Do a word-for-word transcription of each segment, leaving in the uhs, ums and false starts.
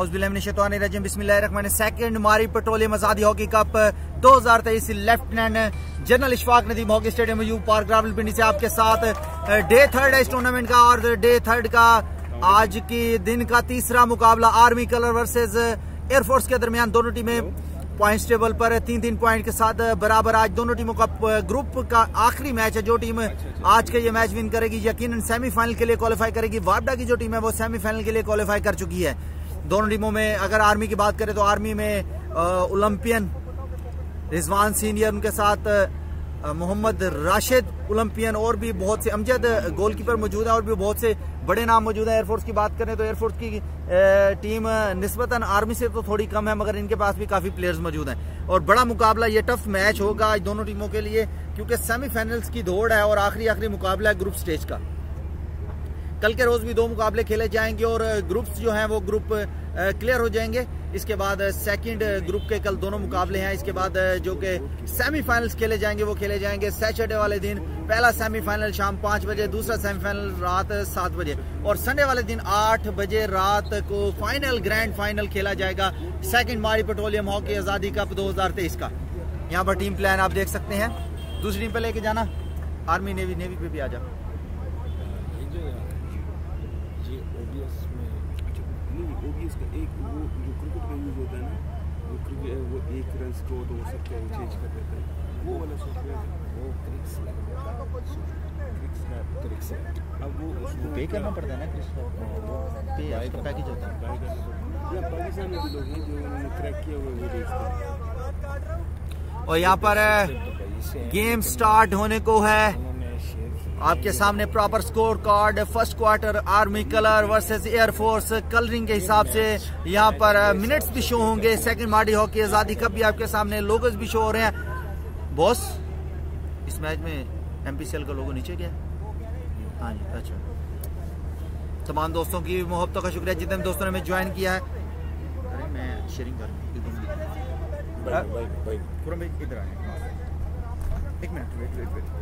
औज़ुबिल्लाहिमिनश्शैतानिर्रजीम बिस्मिल्लाहिर्रहमानिर्रहीम। सेकंड मारी पेट्रोलियम आजादी हॉकी कप दो हजार तेईस lieutenant general Ishfaq Nadeem hockey stadium Ayub park Rawalpindi से आपके साथ डे थर्ड है इस टूर्नामेंट का। और डे थर्ड का आज की दिन का तीसरा मुकाबला आर्मी कलर वर्सेस एयरफोर्स के दरमियान। दोनों टीमें पॉइंट्स टेबल पर तीन तीन पॉइंट के साथ बराबर। आज दोनों टीमों का ग्रुप का आखिरी मैच है। जो टीम आज के ये मैच विन करेगी यकीनन सेमीफाइनल के लिए क्वालिफाई करेगी। वापडा की जो टीम है वो सेमीफाइनल के लिए क्वालिफाई कर चुकी है। दोनों टीमों में अगर आर्मी की बात करें तो आर्मी में ओलंपियन रिजवान सीनियर, उनके साथ मोहम्मद राशिद ओलंपियन, और भी बहुत से अमजद गोलकीपर मौजूद है और भी बहुत से बड़े नाम मौजूद है। एयरफोर्स की बात करें तो एयरफोर्स की टीम निस्बतन आर्मी से तो थोड़ी कम है, मगर इनके पास भी काफी प्लेयर्स मौजूद हैं। और बड़ा मुकाबला, ये टफ मैच होगा आज दोनों टीमों के लिए, क्योंकि सेमीफाइनल्स की दौड़ है और आखिरी आखिरी मुकाबला है ग्रुप स्टेज का। कल के रोज भी दो मुकाबले खेले जाएंगे और ग्रुप्स जो हैं वो ग्रुप क्लियर हो जाएंगे। इसके बाद सेकंड ग्रुप के कल दोनों मुकाबले हैं। इसके बाद जो कि सेमीफाइनल्स खेले जाएंगे वो खेले जाएंगे सैटरडे वाले दिन। पहला सेमीफाइनल शाम पाँच बजे, दूसरा सेमीफाइनल रात सात बजे, और संडे वाले दिन आठ बजे रात को फाइनल ग्रैंड फाइनल खेला जाएगा सेकंड मारी पेट्रोलियम हॉकी आजादी कप दो हजार तेईस का। यहाँ पर टीम प्लान आप देख सकते हैं। दूसरी टीम पे लेके जाना आर्मी नेवी, नेवी पे भी आ जाओ। ओबीएस का एक वो जो क्रिकेट का यूज होता है ना, वो क्रिकेट वो एक रन को तो हो सकता है चेंज कर देता है, वो वाला सॉफ्टवेयर वो क्रिक्स क्रिक्स का क्रिक्स है। अब वो उसको पे करना पड़ता है ना, क्रिक्स को पे उसका पैकेज होता है। या पाकिस्तान में भी लोग हैं जो उन्होंने क्रैक किया हुआ वो बेचते हैं। और यहाँ पर गेम स्टार्ट होने को है। आपके सामने proper score card, first quarter army colour versus air force colouring के हिसाब से यहाँ पर मिनट्स भी शो होंगे। सेकंड मारी हॉकी आजादी कप भी आपके सामने लोगोस भी शो हो रहे हैं। बॉस, इस मैच में एमपीसीएल का लोगो नीचे गया। हाँ जी, अच्छा। तमाम दोस्तों की मोहब्बतों का शुक्रिया जितने दोस्तों ने हमें ज्वाइन किया है। अरे मैं शेयरिंग कर भाई इधर आए, एक minute wait wait wait.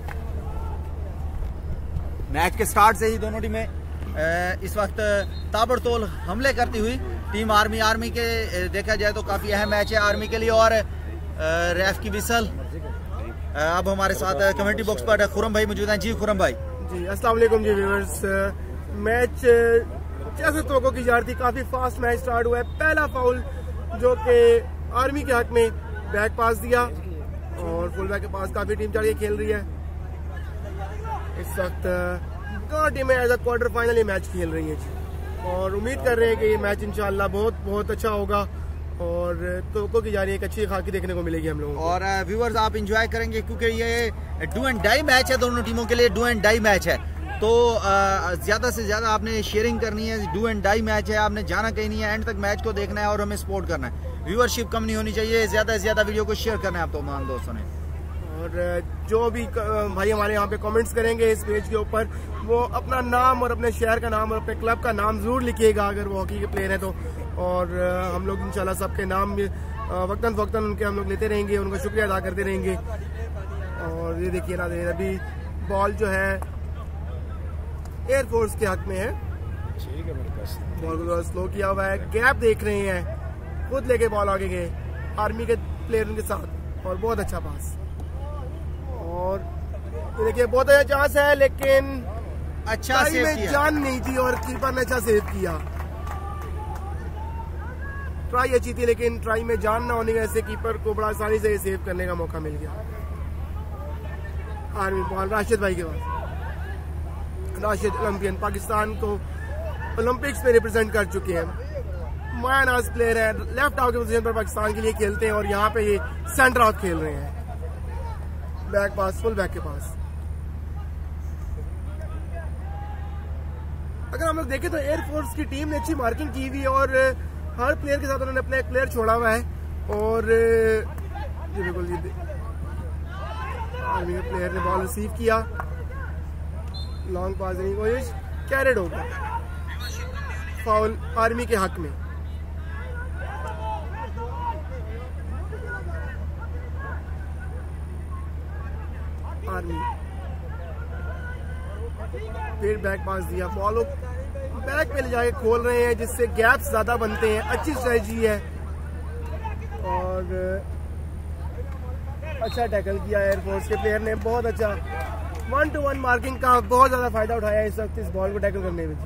Match के स्टार्ट से ही दोनों टीमें इस वक्त ताबड़तोड़ हमले करती हुई टीम आर्मी आर्मी के देखा जाए तो काफी अहम मैच है आर्मी के लिए। और रेफ की विसल अब हमारे साथ कमेंट्री बॉक्स पर खुरम भाई मौजूद हैं। जी खुरम भाई। जी अस्सलाम वालेकुम जी व्यूअर्स। मैच जैसे तो की जा रही थी, काफी फास्ट मैच स्टार्ट हुआ है। पहला फाउल जो कि आर्मी के हक में बैक पास दिया और फुल बैक के पास काफी टीम चढ़ के खेल रही है। इस वक्त दोनों टीमें एज अ क्वार्टर फाइनल ये मैच खेल रही हैं और उम्मीद कर रहे हैं कि ये मैच इंशाल्लाह बहुत बहुत अच्छा होगा और तो की जा रही है एक अच्छी खाकी देखने को मिलेगी हम लोगों को। और व्यूअर्स आप एंजॉय करेंगे क्योंकि ये डू एंड डाई मैच है, दोनों टीमों के लिए डू एंड डाई मैच है। तो ज्यादा से ज्यादा आपने शेयरिंग करनी है। डू एंड डाई मैच है, आपने जाना कहीं नहीं है, एंड तक मैच को देखना है और हमें सपोर्ट करना है। व्यूअरशिप कम नहीं होनी चाहिए, ज्यादा से ज्यादा वीडियो को शेयर करना है आप तमाम दोस्तों ने। और जो भी भाई हमारे यहाँ पे कमेंट्स करेंगे इस पेज के ऊपर, वो अपना नाम और अपने शहर का नाम और अपने क्लब का नाम जरूर लिखिएगा अगर वो हॉकी के प्लेयर हैं तो। और हम लोग इंशाल्लाह सबके नाम वक्तन वक्तन उनके हम लोग लेते रहेंगे, उनका शुक्रिया अदा करते रहेंगे। और ये देखिए ना, अभी बॉल जो है एयरफोर्स के हक में है। बॉल को स्लो किया हुआ है, गैप देख रहे हैं, खुद लेके बॉल आगे गए आर्मी के प्लेयर के साथ और बहुत अच्छा पास। और देखिए बहुत अच्छा चांस है लेकिन अच्छा सेव में किया। जान नहीं थी और कीपर ने अच्छा सेव किया। ट्राई अच्छी थी लेकिन ट्राई में जान ना होने की वजह से कीपर को बड़ा आसानी से सेव करने का मौका मिल गया। आर्मी बॉल राशिद भाई के पास। राशिद ओलंपियन, पाकिस्तान को ओलंपिक्स में रिप्रेजेंट कर चुके हैं, मायानाज प्लेयर है, लेफ्ट आउट की पोजीशन पर पाकिस्तान के लिए खेलते हैं और यहाँ पे ये सेंटर आउट खेल रहे हैं। बैक पास, फुल बैक के पास। अगर हम लोग देखें तो एयरफोर्स की टीम ने अच्छी मार्किंग की हुई है और हर प्लेयर के साथ उन्होंने अपना एक प्लेयर छोड़ा हुआ है। और बिल्कुल आर्मी के प्लेयर ने बॉल रिसीव किया, लॉन्ग पास देने की कोशिश, कैरेड होगा, फाउल आर्मी के हक में। आर्मी फिर बैक पास दिया, बॉल बैक पे ले जाके खोल रहे हैं जिससे गैप्स ज्यादा बनते हैं। अच्छी स्ट्रेटजी है और अच्छा टैकल किया एयरफोर्स के प्लेयर ने, बहुत अच्छा वन टू वन मार्किंग का बहुत ज्यादा फायदा उठाया इस वक्त इस बॉल को टैकल करने में।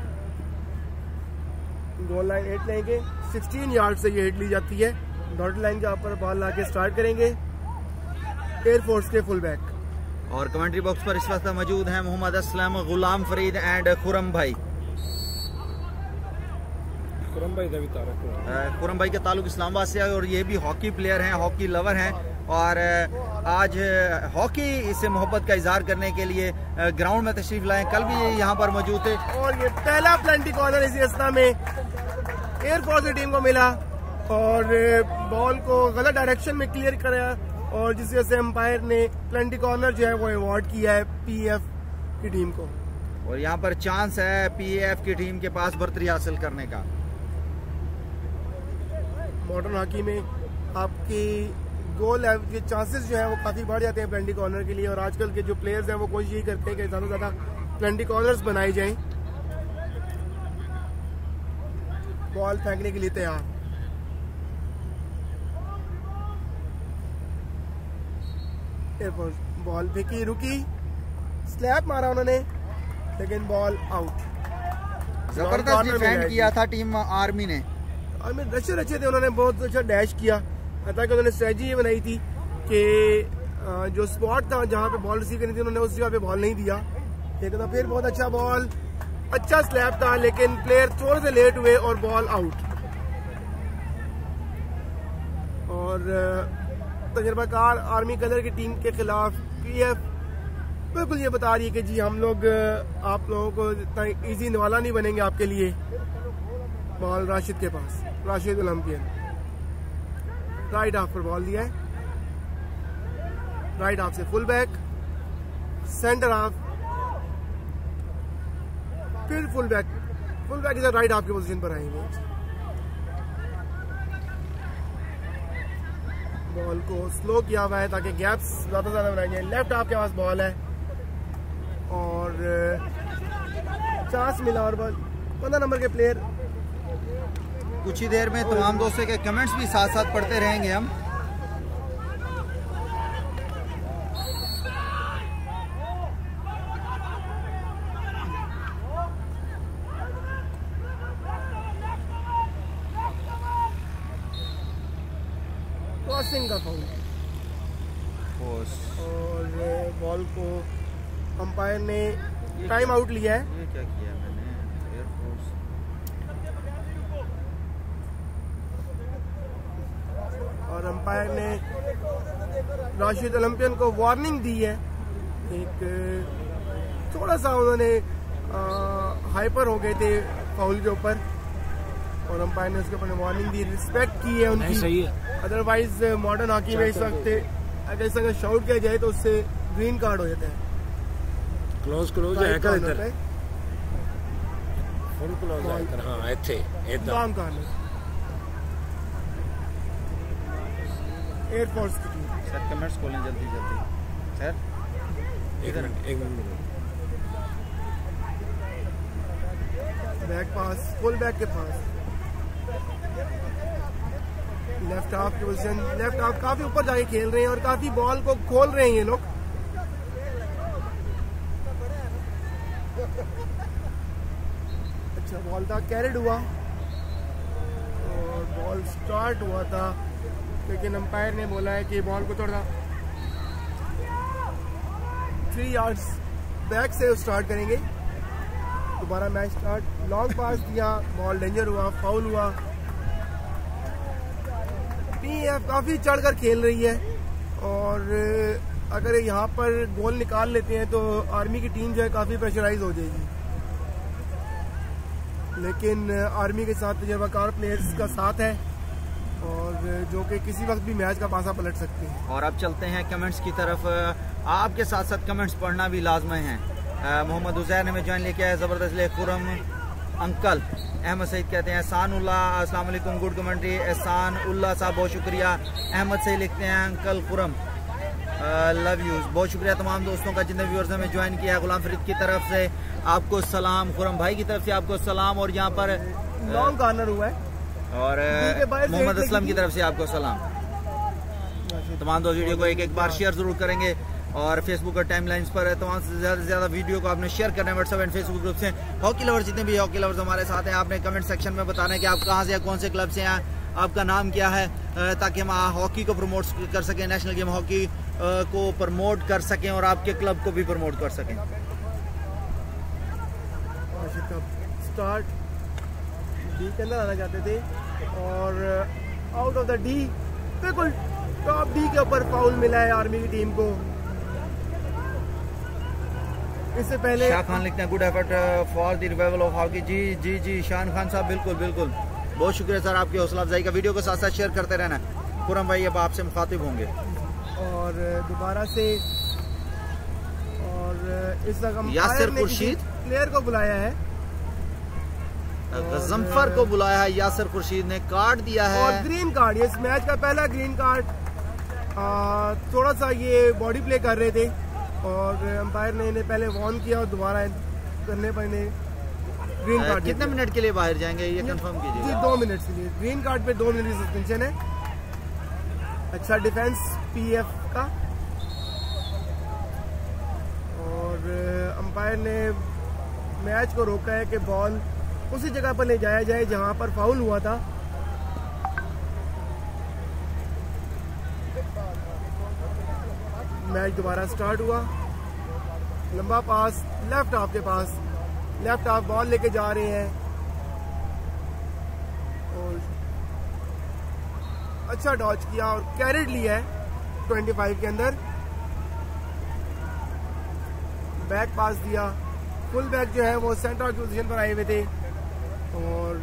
गोल लाइन हिट लेंगे, सोलह यार्ड से ये हिट ली जाती है। डॉट लाइन के ऊपर बॉल लाके स्टार्ट करेंगे एयरफोर्स के फुल बैक। और कमेंट्री बॉक्स पर इस वक्त मौजूद हैं मोहम्मद असलम, गुलाम फरीद एंड खुरम भाई। खुरम भाई का भी तारुफ खुरम भाई का ताल्लुक इस्लामाबाद से है और ये भी हॉकी प्लेयर हैं, हॉकी लवर हैं और आज हॉकी से मोहब्बत का इजहार करने के लिए ग्राउंड में तशरीफ लाए। कल भी यहाँ पर मौजूद थे और ये पहला प्लेंटी कॉर्नर इसी अवस्था में एयरफोर्स की टीम को मिला और बॉल को गलत डायरेक्शन में क्लियर कराया और जिस वजह से एम्पायर ने प्लेंटी कॉर्नर जो है वो अवार्ड किया है पीएफ की टीम को। और यहाँ पर चांस है पीएफ की टीम के पास बर्तरी हासिल करने का। मॉडर्न हॉकी में आपकी गोल के चांसेस जो है वो काफी बढ़ जाते हैं प्लेंटी कॉर्नर के लिए और आजकल के जो प्लेयर्स हैं वो कोशिश यही करते हैं कि ज्यादा से ज्यादा प्लेंटी कॉर्नर्स बनाई जाएं। बॉल फेंकने के लिए तैयार, बॉल फेंकी, रुकी, स्लैप मारा उन्होंने लेकिन बॉल आउट। जबरदस्त डिफेंड किया था टीम आर्मी ने। आर्मी रचे रचे थे, उन्होंने बहुत अच्छा डैश किया। हालांकि उन्होंने स्ट्रेटजी ये बनाई थी कि जो स्पॉट था जहां पे बॉल रिसीव करनी थी उन्होंने उस जगह पे बॉल नहीं दिया। लेकिन फिर बहुत अच्छा बॉल, अच्छा स्लैप था लेकिन प्लेयर थोड़े से लेट हुए और बॉल आउट। और तजर्बाकार आर्मी कलर की टीम के खिलाफ पीएफ बिल्कुल ये बता रही है कि जी हम लोग आप लोगों को इतना ईजी निवाला नहीं बनेंगे आपके लिए। बॉल राशिद के पास, राशिद ओलंपियन राइट हाफ पर बॉल दिया है, राइट हाफ से फुल बैक, सेंटर हाफ, फिर फुल बैक, फुल बैक इधर राइट हाफ की पोजीशन पर आएंगे। बॉल को स्लो किया हुआ है ताकि गैप्स ज्यादा ज्यादा बनाए जाए। लेफ्ट हाफ के पास बॉल है और चांस मिला और बॉल पंद्रह नंबर के प्लेयर। कुछ ही देर में तमाम दोस्तों के कमेंट्स भी साथ साथ पढ़ते रहेंगे हम। क्रॉसिंग का फाउल और बॉल को अंपायर ने टाइम आउट लिया है। ये क्या किया मैंने? एयरफोर्स और अंपायर ने राशिद ओलंपियन को वार्निंग दी है। एक थोड़ा सा उन्होंने हाइपर हो गए थे फाउल के ऊपर और अंपायर ने उसके ऊपर वार्निंग दी, रिस्पेक्ट की है उनकी। सही है। अदरवाइज मॉडर्न हॉकी में इस वक्त अगर इस अगर शाउट किया जाए तो उससे ग्रीन कार्ड हो जाता है। क्लोज क्लोज है कर इधर पे फुल क्लोज है कर। हां ਇੱਥੇ ਇਦਾਂ लॉन्ग कार्नर एयरफोर्स की टीम। सर कमेंट्स खोलें जल्दी जल्दी सर। इधर एक minute back pass, full back के पास, लेफ्ट हाफ की पोजीशन। लेफ्ट हाफ काफी ऊपर जाके खेल रहे हैं और काफी बॉल को खोल रहे हैं ये लोग। अच्छा बॉल था, कैरिड हुआ और बॉल स्टार्ट हुआ था लेकिन अंपायर ने बोला है कि बॉल को थोड़ा थ्री यार्ड्स बैक से स्टार्ट करेंगे। दोबारा मैच स्टार्ट, लॉन्ग पास दिया, बॉल डेंजर हुआ, फाउल हुआ। पीएफ काफी चढ़कर खेल रही है और अगर यहाँ पर गोल निकाल लेते हैं तो आर्मी की टीम जो है काफी प्रेशराइज हो जाएगी। लेकिन आर्मी के साथ तजर्बाकार प्लेयर्स का साथ है और जो कि किसी वक्त भी मैच का पासा पलट सकते हैं। और अब चलते हैं कमेंट्स की तरफ। आपके साथ साथ कमेंट्स पढ़ना भी लाजमी है। मोहम्मद उजैर ने में ज्वाइन लेके आया, जबरदस्त ले। खुरम अंकल अहमद सईद कहते हैं एहसान उल्ला अस्सलाम वालेकुम, गुड कमेंट्री। एहसान उल्ला साहब बहुत शुक्रिया। अहमद सईद लिखते हैं अंकल खुरम लव यू। बहुत शुक्रिया तमाम दोस्तों का जितने व्यूअर्स हमें ज्वाइन किया है। गुलाम फरीद की तरफ से आपको सलाम, खुरम भाई की तरफ से आपको सलाम, और यहाँ पर लॉन्ग कॉर्नर हुआ है, और मोहम्मद असलम की तरफ से आपको सलाम। तमाम दोस्त वीडियो को एक एक बार शेयर जरूर करेंगे, और फेसबुक और टाइम लाइन्स पर तमाम से ज्यादा से ज्यादा वीडियो को आपने शेयर करना है व्हाट्सएप एंड फेसबुक ग्रुप से। हॉकी लवर्स जितने भी हॉकी लवर्स हमारे साथ हैं, आपने कमेंट सेक्शन में बताना है कि आप कहाँ से, कौन से क्लब से हैं, आपका नाम क्या है, ताकि हम हॉकी को प्रमोट कर सकें, नेशनल गेम हॉकी को प्रमोट कर सकें और आपके क्लब को भी प्रमोट कर सकें। स्टार्ट डी के अंदर आना चाहते थे, और आउट ऑफ द डी बिल्कुल टॉप डी के ऊपर फाउल मिला है आर्मी की टीम को। इससे पहले शाह खान लिखते हैं good effort for the revival of hockey. जी जी जी शान खान साहब, बिल्कुल बिल्कुल, बहुत शुक्रिया सर आपकी हौसला अफजाई का। वीडियो को साथ साथ शेयर करते रहना। खुरम भाई अब आपसे मुखातिब होंगे और दोबारा से, और इस यासिर खुर्शीद प्लेयर को बुलाया है, गजम्फर को बुलाया है, यासिर खुर्शीद ने कार्ड दिया है, और ग्रीन कार्ड, इस मैच का पहला ग्रीन कार्ड। थोड़ा सा ये बॉडी प्ले कर रहे थे और अंपायर ने इन्हें पहले वार्न किया और दोबारा करने पर इन्हें ग्रीन कार्ड। कितने मिनट के लिए बाहर जाएंगे ये कंफर्म कीजिए? जी दो मिनट के लिए, ग्रीन कार्ड पे दो मिनट की सस्पेंशन है। अच्छा डिफेंस पीएफ का, और अंपायर ने मैच को रोका है कि बॉल उसी जगह पर ले जाया जाए जहां पर फाउल हुआ था। मैच दोबारा स्टार्ट हुआ, लंबा पास लेफ्ट हाफ के पास, लेफ्ट हाफ बॉल लेके जा रहे हैं, और अच्छा डॉच किया और कैरेट लिया है पच्चीस के अंदर। बैक पास दिया, फुल बैक जो है वो सेंटर की पोजीशन पर आए हुए थे, और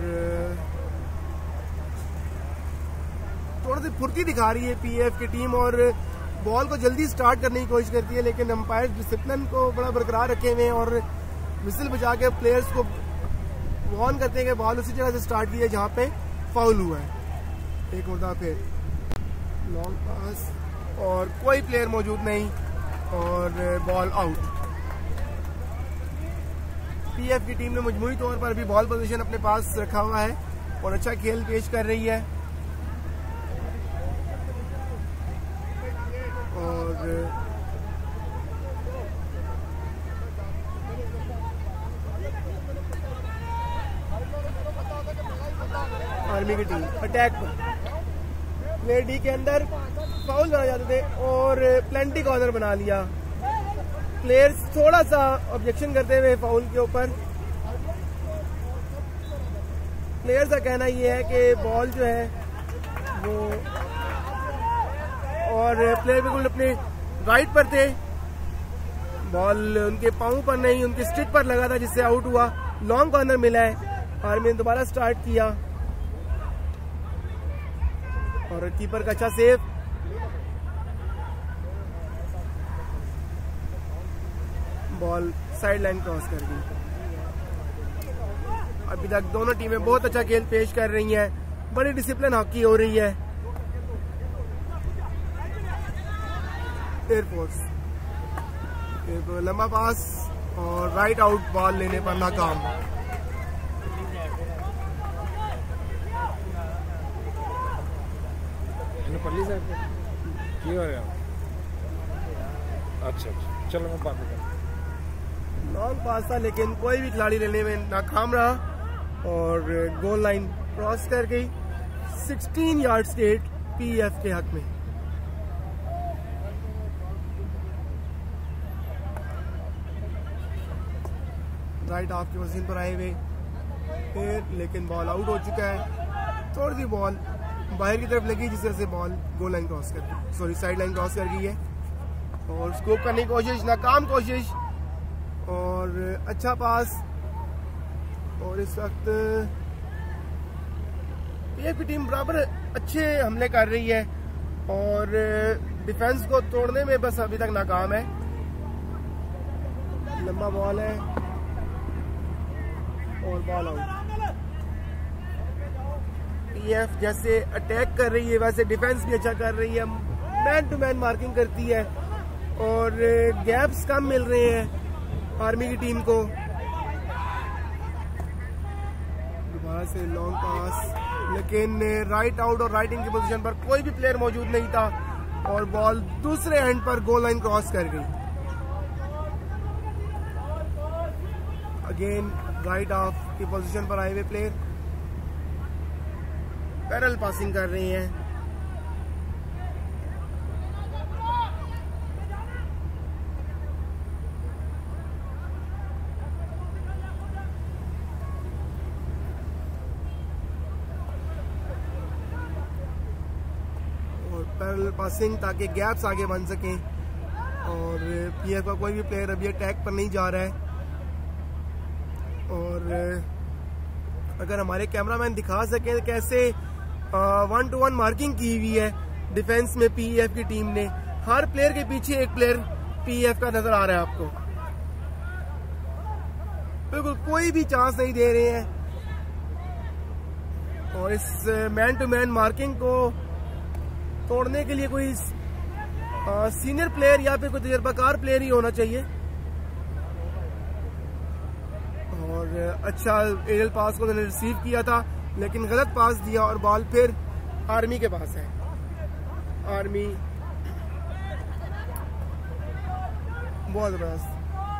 थोड़ी सी फुर्ती दिखा रही है पीएफ की टीम, और बॉल को जल्दी स्टार्ट करने की कोशिश करती है, लेकिन अंपायर डिसिप्लिन को बड़ा बरकरार रखे हुए हैं और विसिल बजा के प्लेयर्स को वार्न करते हैं कि बॉल उसी जगह से स्टार्ट की है जहां पे फाउल हुआ है। एक मुद्दा फिर लॉन्ग पास, और कोई प्लेयर मौजूद नहीं, और बॉल आउट। पीएफ की टीम ने मजमूई तौर पर भी बॉल पोजीशन अपने पास रखा हुआ है और अच्छा खेल पेश कर रही है, और आर्मी की टीम अटैक पर प्लेयर डी के अंदर फाउल बना जाते थे और प्लेंटी कॉर्नर बना लिया। प्लेयर्स थोड़ा सा ऑब्जेक्शन करते हुए फाउल के ऊपर, प्लेयर्स का कहना यह है कि बॉल जो है वो, और प्लेयर बिल्कुल अपने राइट पर थे, बॉल उनके पाँव पर नहीं उनके स्टिक पर लगा था जिससे आउट हुआ। लॉन्ग कॉर्नर मिला है, आर्मी ने दोबारा स्टार्ट किया, और कीपर का अच्छा save. Ball side line cross कर गई। अभी तक दोनों टीमें बहुत अच्छा खेल पेश कर रही हैं, बड़ी डिसिप्लिन हॉकी हो रही है। एयरफोर्स लंबा पास और राइट आउट बॉल लेने पर नाकाम। अच्छा अच्छा चलो मैं बात करता हूं। लॉन्ग पास था लेकिन कोई भी खिलाड़ी लेने में नाकाम रहा, और गोल लाइन क्रॉस कर गई। सोलह यार्ड स्टेट पीएफ के हक में। राइट हाफ की पोजीशन पर आए हुए फिर, लेकिन बॉल आउट हो चुका है। थोड़ी सी बॉल बाहर की तरफ लगी जिस तरह से बॉल गोल लाइन क्रॉस कर गई, सॉरी साइड लाइन क्रॉस कर गई है, और स्कोप करने की कोशिश, नाकाम कोशिश, और अच्छा पास। और इस वक्त पीएफ की टीम बराबर अच्छे हमले कर रही है और डिफेंस को तोड़ने में बस अभी तक नाकाम है। लंबा बॉल है और बॉल आउट। पीएफ जैसे अटैक कर रही है वैसे डिफेंस भी अच्छा कर रही है, मैन टू मैन मार्किंग करती है और गैप्स कम मिल रहे हैं आर्मी की टीम को। दोबारा से लॉन्ग पास, लेकिन राइट आउट और राइट इन की पोजीशन पर कोई भी प्लेयर मौजूद नहीं था और बॉल दूसरे एंड पर गोल लाइन क्रॉस कर गई। अगेन राइट ऑफ की पोजीशन पर आए हुए प्लेयर पैरल पासिंग कर रहे हैं। और पैरल पासिंग ताकि गैप्स आगे बन सकें और पीएफ का कोई भी प्लेयर अभी अटैक पर नहीं जा रहा है। और अगर हमारे कैमरामैन दिखा सके कैसे वन टू वन मार्किंग की हुई है डिफेंस में पीएफ की टीम ने, हर प्लेयर के पीछे एक प्लेयर पीएफ का नजर आ रहा है आपको। बिल्कुल कोई भी चांस नहीं दे रहे हैं और इस मैन टू मैन मार्किंग को तोड़ने के लिए कोई सीनियर प्लेयर या फिर कोई तजर्बाकार प्लेयर ही होना चाहिए। और अच्छा एरियल पास को उन्होंने रिसीव किया था लेकिन गलत पास दिया और बॉल फिर आर्मी के पास है। आर्मी बहुत जबरदस्त,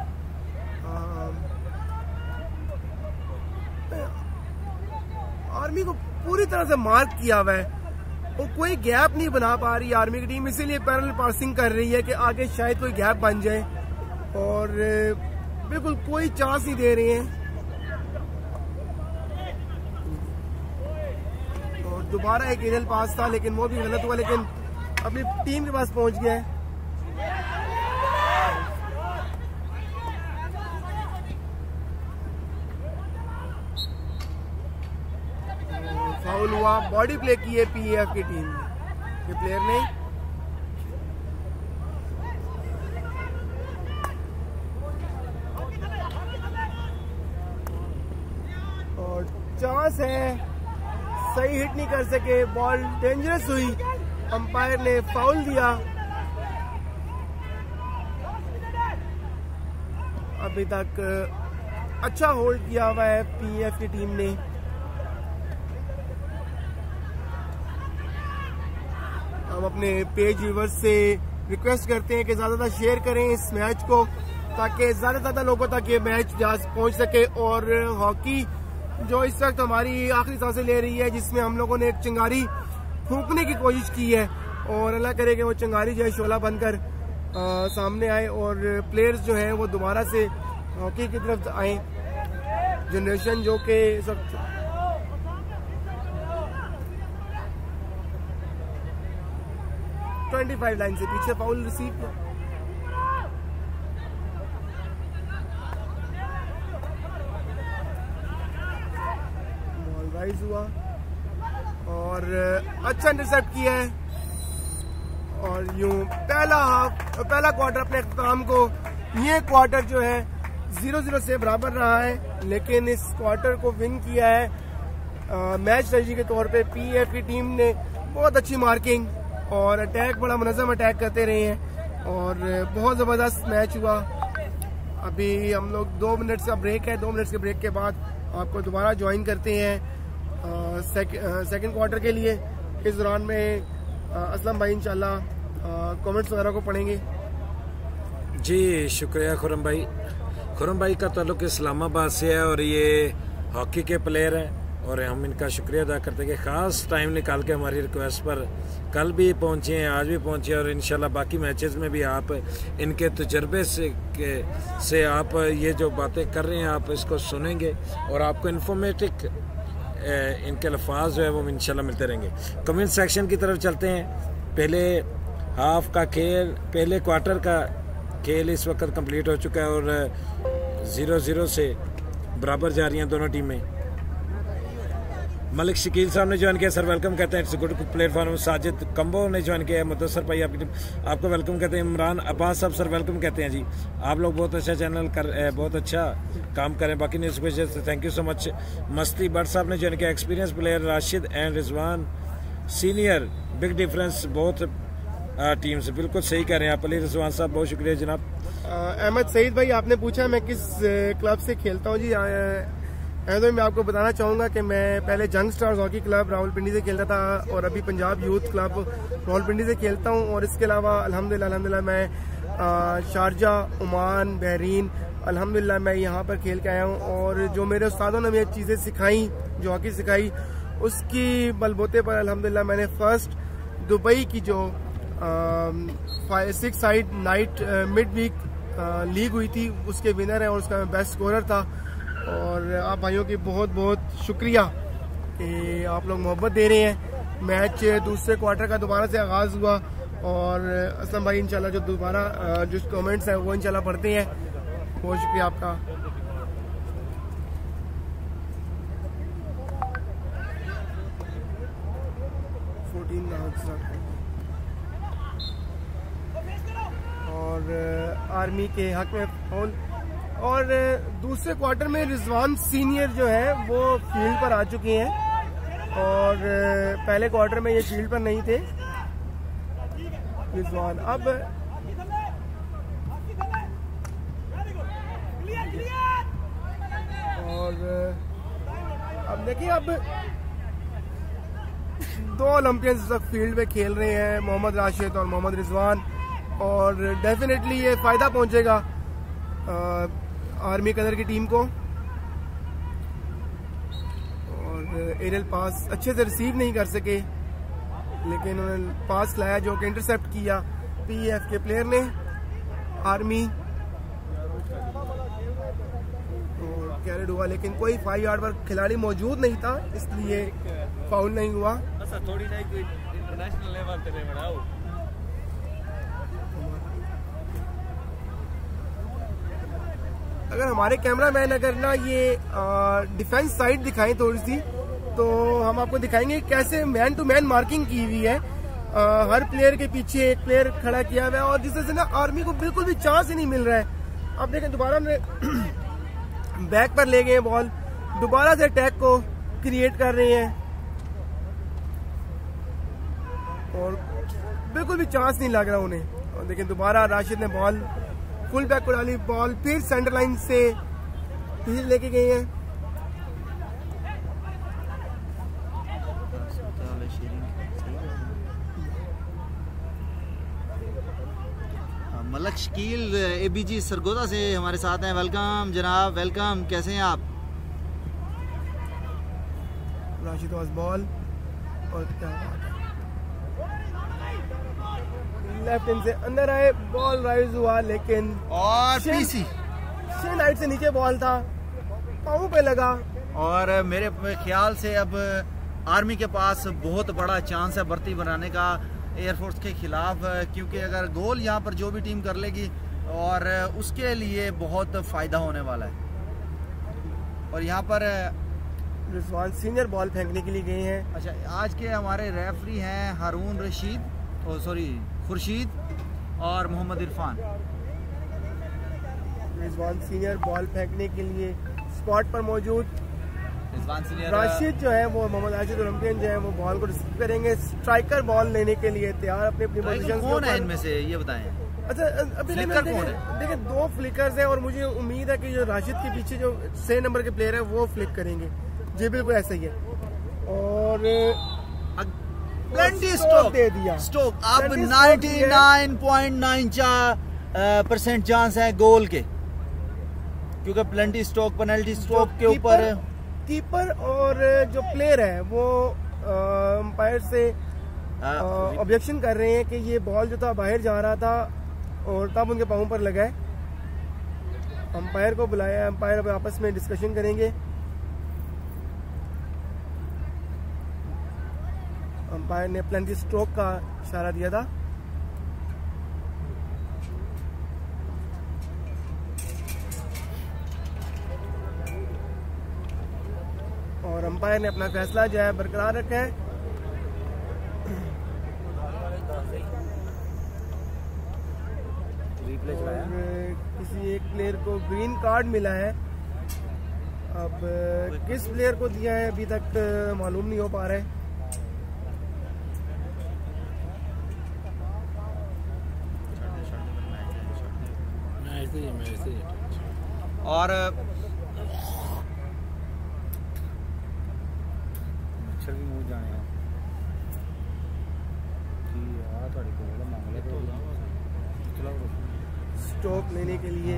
आर्मी को पूरी तरह से मार्क किया हुआ है और कोई गैप नहीं बना पा रही आर्मी की टीम, इसीलिए पैरेलल पासिंग कर रही है कि आगे शायद कोई गैप बन जाए और बिल्कुल कोई चांस नहीं दे रहे हैं। और दोबारा एक एरियल पास था लेकिन वो भी गलत हुआ, लेकिन अपनी टीम के पास पहुंच गया है। फाउल हुआ, बॉडी प्ले की है पीएफ की टीम के प्लेयर ने। और चांस है, सही हिट नहीं कर सके, बॉल डेंजरस हुई, अंपायर ने फाउल दिया। अभी तक अच्छा होल्ड किया हुआ है पीएफ की टीम ने। हम अपने पेज व्यूवर्स से रिक्वेस्ट करते हैं कि ज़्यादा ज़्यादा शेयर करें इस मैच को ताकि ज़्यादा से ज़्यादा लोगों तक ये मैच पहुंच सके। और हॉकी जो इस वक्त हमारी आखिरी सांसें ले रही है, जिसमें हम लोगों ने एक चिंगारी फूंकने की कोशिश की है और अल्लाह करे कि वो चिंगारी जो है शोला बनकर आ, सामने आए और प्लेयर्स जो हैं वो दोबारा से हॉकी की तरफ आए। जनरेशन जो कि इस वक्त पच्चीस लाइन से पीछे फाउल रिसीव किया। बॉल राइज हुआ और अच्छा इंटरसेप्ट किया है और यूं पहला हाफ पहला क्वार्टर अपने अख्ताम को, ये क्वार्टर जो है जीरो जीरो से बराबर रहा है, लेकिन इस क्वार्टर को विन किया है आ, मैच स्ट्रेटजी के तौर पे पीएफ की टीम ने। बहुत अच्छी मार्किंग और अटैक, बड़ा मुनज़्ज़म अटैक करते रहे हैं और बहुत ज़बरदस्त मैच हुआ। अभी हम लोग दो मिनट का ब्रेक है, दो मिनट के ब्रेक के बाद आपको दोबारा ज्वाइन करते हैं सेकंड क्वार्टर के लिए। इस दौरान में आ, असलम भाई इंशाल्लाह कमेंट्स वगैरह को पढ़ेंगे। जी शुक्रिया खुरम भाई। खुरम भाई का ताल्लुक इस्लामाबाद से है और ये हॉकी के प्लेयर हैं और हम इनका शुक्रिया अदा करते हैं कि ख़ास टाइम निकाल के हमारी रिक्वेस्ट पर कल भी पहुँचे हैं, आज भी पहुँचे और इंशाल्लाह बाकी मैचेस में भी आप इनके तजर्बे से के से आप ये जो बातें कर रहे हैं आप इसको सुनेंगे और आपको इन्फॉर्मेटिव इनके अल्फाज जो है वो इंशाल्लाह मिलते रहेंगे। कमेंट सेक्शन की तरफ चलते हैं। पहले हाफ का खेल, पहले क्वार्टर का खेल इस वक्त कंप्लीट हो चुका है और ज़ीरो ज़ीरो से बराबर जा रही हैं दोनों टीमें। मलिक शकील साहब ने ज्वाइन किया, सर वेलकम कहते हैं। It's good platform. Sajid Kamboh ने ज्वाइन किया है। मुदस्सर भाई आपकी टीम आपको वेलकम कहते हैं। इमरान अब्बास साहब सर वेलकम कहते हैं जी। आप लोग बहुत अच्छा चैनल कर बहुत अच्छा काम करें। बाकी न्यूज़ वजह से थैंक यू सो मच। मस्ती भट्ट साहब ने ज्वाइन किया। Experience player Rashid and Rizwan senior, big difference, बहुत टीम से। बिल्कुल सही कह रहे हैं आप अली रिजवान साहब, बहुत शुक्रिया जनाब। अहमद सईद भाई, आपने पूछा मैं किस क्लब से खेलता हूँ। जी अहमद भाई, मैं आपको बताना चाहूँगा कि मैं पहले जंग स्टार्स हॉकी क्लब रावलपिंडी से खेलता था और अभी पंजाब यूथ क्लब रावलपिंडी से खेलता हूँ। और इसके अलावा अल्हम्दुलिल्लाह अल्हम्दुलिल्लाह मैं शारजा, ओमान, बहरीन, अल्हम्दुलिल्लाह मैं यहाँ पर खेल के आया हूँ। और जो मेरे उस्तादों ने मुझे चीज़ें सिखाई, जो हॉकी सिखाई, उसकी बलबूते पर अल्हम्दुलिल्लाह मैंने फर्स्ट दुबई की जो six side night mid week league हुई थी उसके विनर है और उसका मैं बेस्ट स्कोरर था। और आप भाइयों की बहुत बहुत शुक्रिया कि आप लोग मोहब्बत दे रहे हैं। मैच दूसरे क्वार्टर का दोबारा से आगाज़ हुआ और असलम भाई इंशाल्लाह जो दोबारा जो कमेंट्स हैं वो इंशाल्लाह पढ़ते हैं। बहुत शुक्रिया आपका। और आर्मी के हक में फाउल। और दूसरे क्वार्टर में रिजवान सीनियर जो है वो फील्ड पर आ चुके हैं और पहले क्वार्टर में ये फील्ड पर नहीं थे रिजवान। अब और अब देखिए, अब दो ओलंपियंस इस वक्त फील्ड में खेल रहे हैं, मोहम्मद राशिद और मोहम्मद रिजवान। और डेफिनेटली ये फायदा पहुंचेगा आ, आर्मी कलर की टीम को। और एरियल पास अच्छे से रिसीव नहीं कर सके, लेकिन उन्होंने पास लाया जो कि इंटरसेप्ट किया पीएफ के प्लेयर ने आर्मी और कैरेड हुआ, लेकिन कोई फाइव यार्ड पर खिलाड़ी मौजूद नहीं था इसलिए फाउल नहीं हुआ। थोड़ी नहीं कोई इंटरनेशनल लेवल पे बढ़ाओ। अगर हमारे कैमरामैन अगर ना ये डिफेंस साइड दिखाएं थोड़ी सी, तो हम आपको दिखाएंगे कैसे मैन टू मैन मार्किंग की हुई है। आ, हर प्लेयर के पीछे एक प्लेयर खड़ा किया हुआ है और जिससे से ना आर्मी को बिल्कुल भी चांस ही नहीं मिल रहा है। आप देखें दोबारा बैक पर ले गए बॉल, दोबारा से अटैक को क्रिएट कर रहे हैं और बिल्कुल भी चांस नहीं लग रहा उन्हें। और देखें दोबारा राशिद ने बॉल फुल बैक को डाली, बॉल फिर सेंटर लाइन से पीछे लेके गए हैं। मलक शकील एबीजी सरगोदा से हमारे साथ हैं। वेलकम जनाब, वेलकम। कैसे हैं आप? राशिद वाज बॉल और क्या लेफ्ट इन से अंदर आए, बॉल राइज हुआ लेकिन और पीसी शेन हाइट से नीचे बॉल था, पाँव पे लगा। और मेरे ख्याल से अब आर्मी के पास बहुत बड़ा चांस है भर्ती बनाने का एयरफोर्स के खिलाफ, क्योंकि अगर गोल यहाँ पर जो भी टीम कर लेगी और उसके लिए बहुत फायदा होने वाला है। और यहाँ पर रिजवान सीनियर बॉल फेंकने के लिए गए हैं। अच्छा, आज के हमारे रेफरी हैं हारून रशीद और सॉरी खुर्शीद और मोहम्मद इरफान। रिजवान सीनियर बॉल फेंकने के लिए स्पॉट पर मौजूद। रिजवान सीनियर राशिद जो है वो मोहम्मद राशिद ओलंपियन जो है वो बॉल को रिसीव करेंगे, स्ट्राइकर बॉल लेने के लिए तैयार अपनी अपनी पोजीशन। कौन है इनमें से ये बताएं? अच्छा अभी देखिए दो फ्लिकर्स हैं और मुझे उम्मीद है कि जो राशिद के पीछे जो छह नंबर के प्लेयर है वो फ्लिक करेंगे। जी बिल्कुल ऐसा ही है। और प्लेंटी स्टोक दे दिया स्टोक अब निन्यानवे पॉइंट नाइन परसेंट चांस है गोल के, क्योंकि प्लेंटी स्टोक पेनल्टी स्टोक के ऊपर कीपर और जो प्लेयर है वो अंपायर से ऑब्जेक्शन कर रहे हैं कि ये बॉल जो था बाहर जा रहा था और तब उनके पाँव पर लगा है। अंपायर को बुलाया, अंपायर अब आपस में डिस्कशन करेंगे। अंपायर ने प्लेंटी स्ट्रोक का इशारा दिया था। और अंपायर ने अपना फैसला जो है बरकरार रखा है। और किसी एक प्लेयर को ग्रीन कार्ड मिला है, अब किस प्लेयर को दिया है अभी तक मालूम नहीं हो पा रहा है। ऐसे ही मैं ऐसे ही और मच्छर भी मुंह जाने कि आ ਤੁਹਾਡੇ ਕੋਲ ਮੰਗਲੇ ਤੋਂ ਚਲੋ स्टॉक लेने के लिए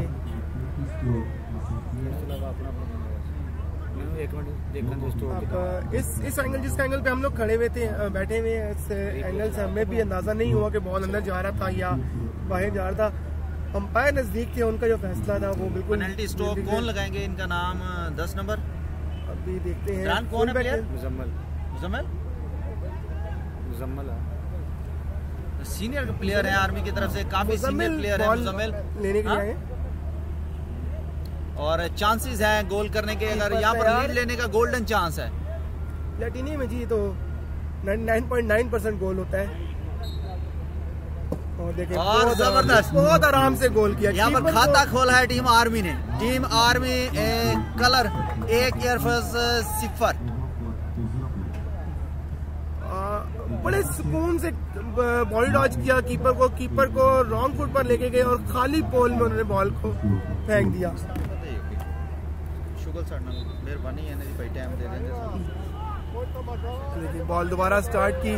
चलो अपना अपना एक मिनट देखने दो स्टोर अब इस इस एंगल जिस एंगल पे हम लोग खड़े हुए थे बैठे हुए हैं, इस एंगल से हमें भी अंदाजा नहीं हुआ कि बॉल अंदर जा रहा था या बाहर जा रहा था। अंपायर नजदीक थे, उनका जो फैसला था वो बिल्कुल पेनल्टी स्ट्रोक कौन लगाएंगे? इनका नाम दस नंबर अभी देखते हैं। ब्रांड कौन है player? Muzammil Muzammil Muzammil senior player है आर्मी की तरफ से, काफी सीनियर प्लेयर है मुजम्मल लेने के लिए आए और चांसेस हैं गोल करने के। अगर यहाँ पर लीड लेने का गोल्डन चांस है प्लेटिनी में जी तो निन्यानवे पॉइंट नौ परसेंट गोल होता है। और देखें और जबरदस्त बहुत आराम से गोल किया। यहाँ पर खाता खोला है टीम आर्मी ने। टीम आर्मी ए, कलर एक एयरफोर्स सिफर बड़े सुकून से बॉडी डॉज किया कीपर को कीपर को रॉन्ग फुट पर लेके गए और खाली पोल में उन्होंने बॉल को फेंक दिया। शुक्र सर मेहरबानी है भाई टाइम दे देंगे। बॉल दोबारा स्टार्ट की।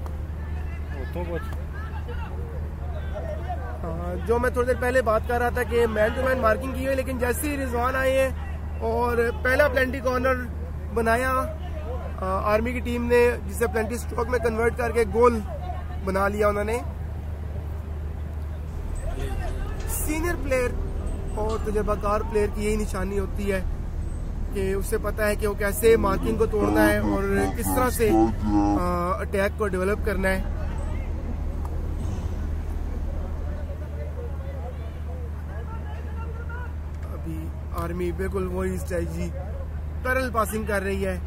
जो मैं थोड़ी देर पहले बात कर रहा था कि मैन टू मैन मार्किंग की हुई, लेकिन जैसे ही रिजवान आए हैं और पहला प्लेंटी कॉर्नर बनाया आर्मी की टीम ने, जिसे प्लेंटी स्ट्रोक में कन्वर्ट करके गोल बना लिया उन्होंने। सीनियर प्लेयर और तजुर्बाकार प्लेयर की यही निशानी होती है कि उसे पता है कि वो कैसे मार्किंग को तोड़ना है और किस तरह से अटैक को डेवलप करना है। अभी आर्मी बिल्कुल वही स्ट्रेटजी तरल पासिंग कर रही है।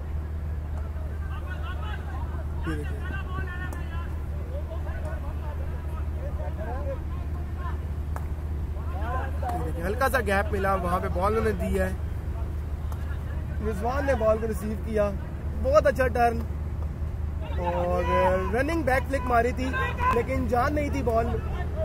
हल्का सा गैप मिला, वहां पे बॉल उन्होंने दी है। रिजवान ने बॉल को रिसीव किया, बहुत अच्छा टर्न और रनिंग बैक फ्लिक मारी थी लेकिन जान नहीं थी बॉल।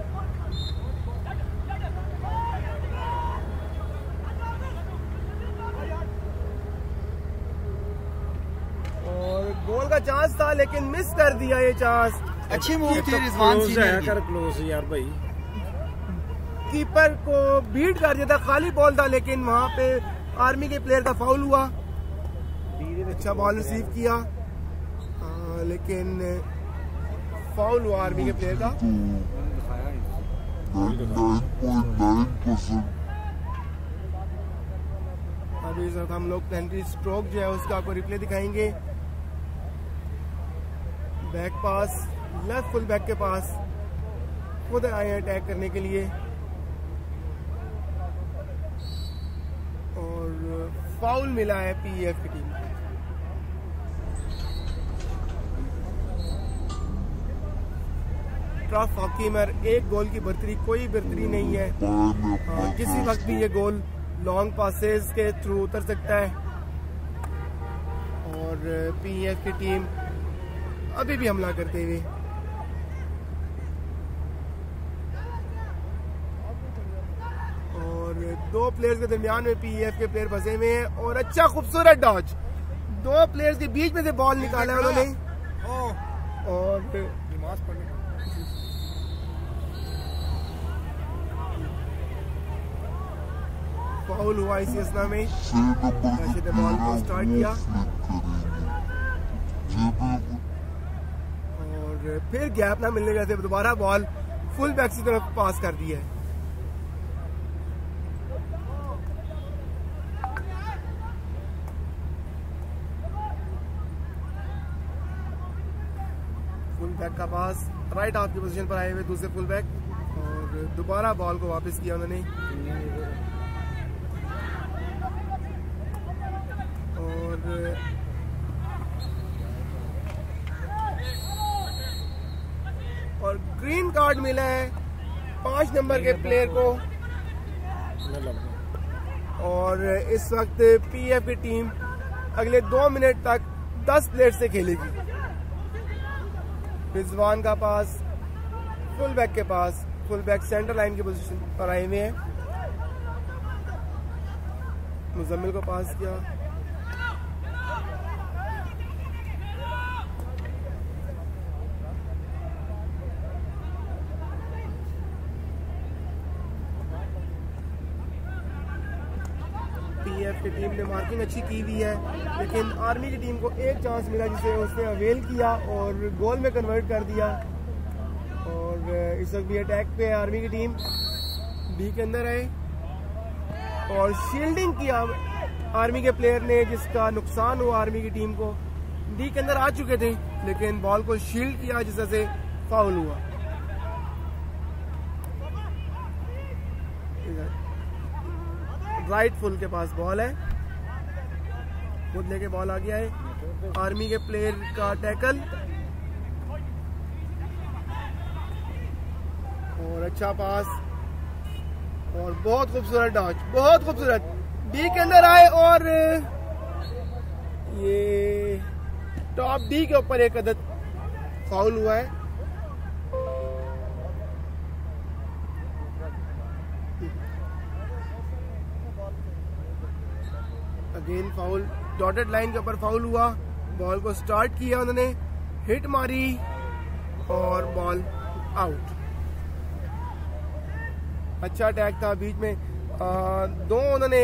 और गोल का चांस था लेकिन मिस कर दिया ये चांस। अच्छी मूव थी रिजवान कर क्लोज यार भाई, कीपर को बीट कर दिया था, खाली बॉल था लेकिन वहां पे आर्मी के प्लेयर का फाउल हुआ। अच्छा बॉल रिसीव किया आ, लेकिन फाउल हुआ आर्मी के प्लेयर का। अभी इस वक्त हम लोग पेनल्टी स्ट्रोक जो है उसका आपको रिप्ले दिखाएंगे। Back pass left full back के पास खुद आए हैं अटैक करने के लिए और फाउल मिला है पीएफ की टीम। टफ हॉकी में एक गोल की बर्तरी कोई बर्तरी नहीं है। हाँ, किसी वक्त भी ये गोल लॉन्ग पासेस के थ्रू उतर सकता है और पीएफ की टीम अभी भी हमला करते हुए। और दो प्लेयर्स के दरमियान में पीएफ के प्लेयर फंसे हुए हैं और अच्छा खूबसूरत डॉज, दो प्लेयर्स के बीच में से बॉल निकाला है उन्होंने और फाउल हुआ इसी असना में। राशिद ने बॉल को स्टार्ट किया और फिर गैप ना मिलने के दोबारा बॉल फुल बैक की तरफ पास कर दी है। फुल बैक का पास राइट हाफ की पोजीशन पर आए हुए दूसरे फुल बैक और दोबारा बॉल को वापस किया उन्होंने और और ग्रीन कार्ड मिला है पांच नंबर के प्लेयर को और इस वक्त पीएफ की टीम अगले दो मिनट तक दस प्लेयर से खेलेगी। रिजवान का पास फुल बैक के पास, फुल बैक सेंटर लाइन की पोजीशन पर आए हुए हैं मुजम्मिल को पास किया। पीएफ की टीम ने मार्किंग अच्छी की हुई है, लेकिन आर्मी की टीम को एक चांस मिला जिसे उसने अवेल किया और गोल में कन्वर्ट कर दिया। और इस वक्त भी अटैक पे है आर्मी की टीम। डी के अंदर आए और शील्डिंग किया आर्मी के प्लेयर ने, जिसका नुकसान हुआ आर्मी की टीम को। डी के अंदर आ चुके थे लेकिन बॉल को शील्ड किया जिस वजह से फाउल हुआ। राइट फुल के पास बॉल है, खुद लेके बॉल आ गया है। आर्मी के प्लेयर का टैकल और अच्छा पास और बहुत खूबसूरत डॉच, बहुत खूबसूरत। डी के अंदर आए और ये टॉप डी के ऊपर एक अदद फाउल हुआ है। अगेन फाउल, डॉटेड लाइन के ऊपर फाउल हुआ। बॉल को स्टार्ट किया उन्होंने, हिट मारी और बॉल आउट। अच्छा अटैक था बीच में, आ, दो उन्होंने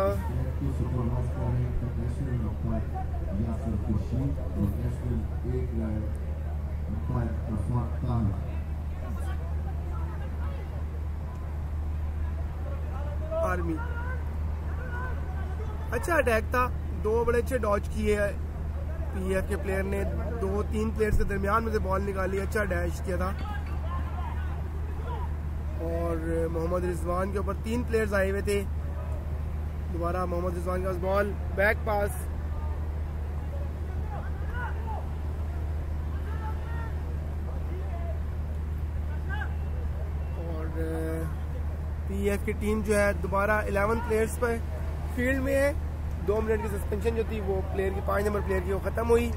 आर्मी अच्छा अटैक था, दो बड़े अच्छे डॉच किए पीएफ के प्लेयर ने। दो तीन प्लेयर्स के दरमियान में से बॉल निकाली, अच्छा डैश किया था। और मोहम्मद रिजवान के ऊपर तीन प्लेयर्स आए हुए थे। दोबारा मोहम्मद रिजवान का बॉल, बैक पास, और पीएफ की टीम जो है दोबारा इलेवन प्लेयर्स पर फील्ड में है। दो मिनट की सस्पेंशन जो थी वो प्लेयर की, पांच नंबर प्लेयर की, वो खत्म हुई।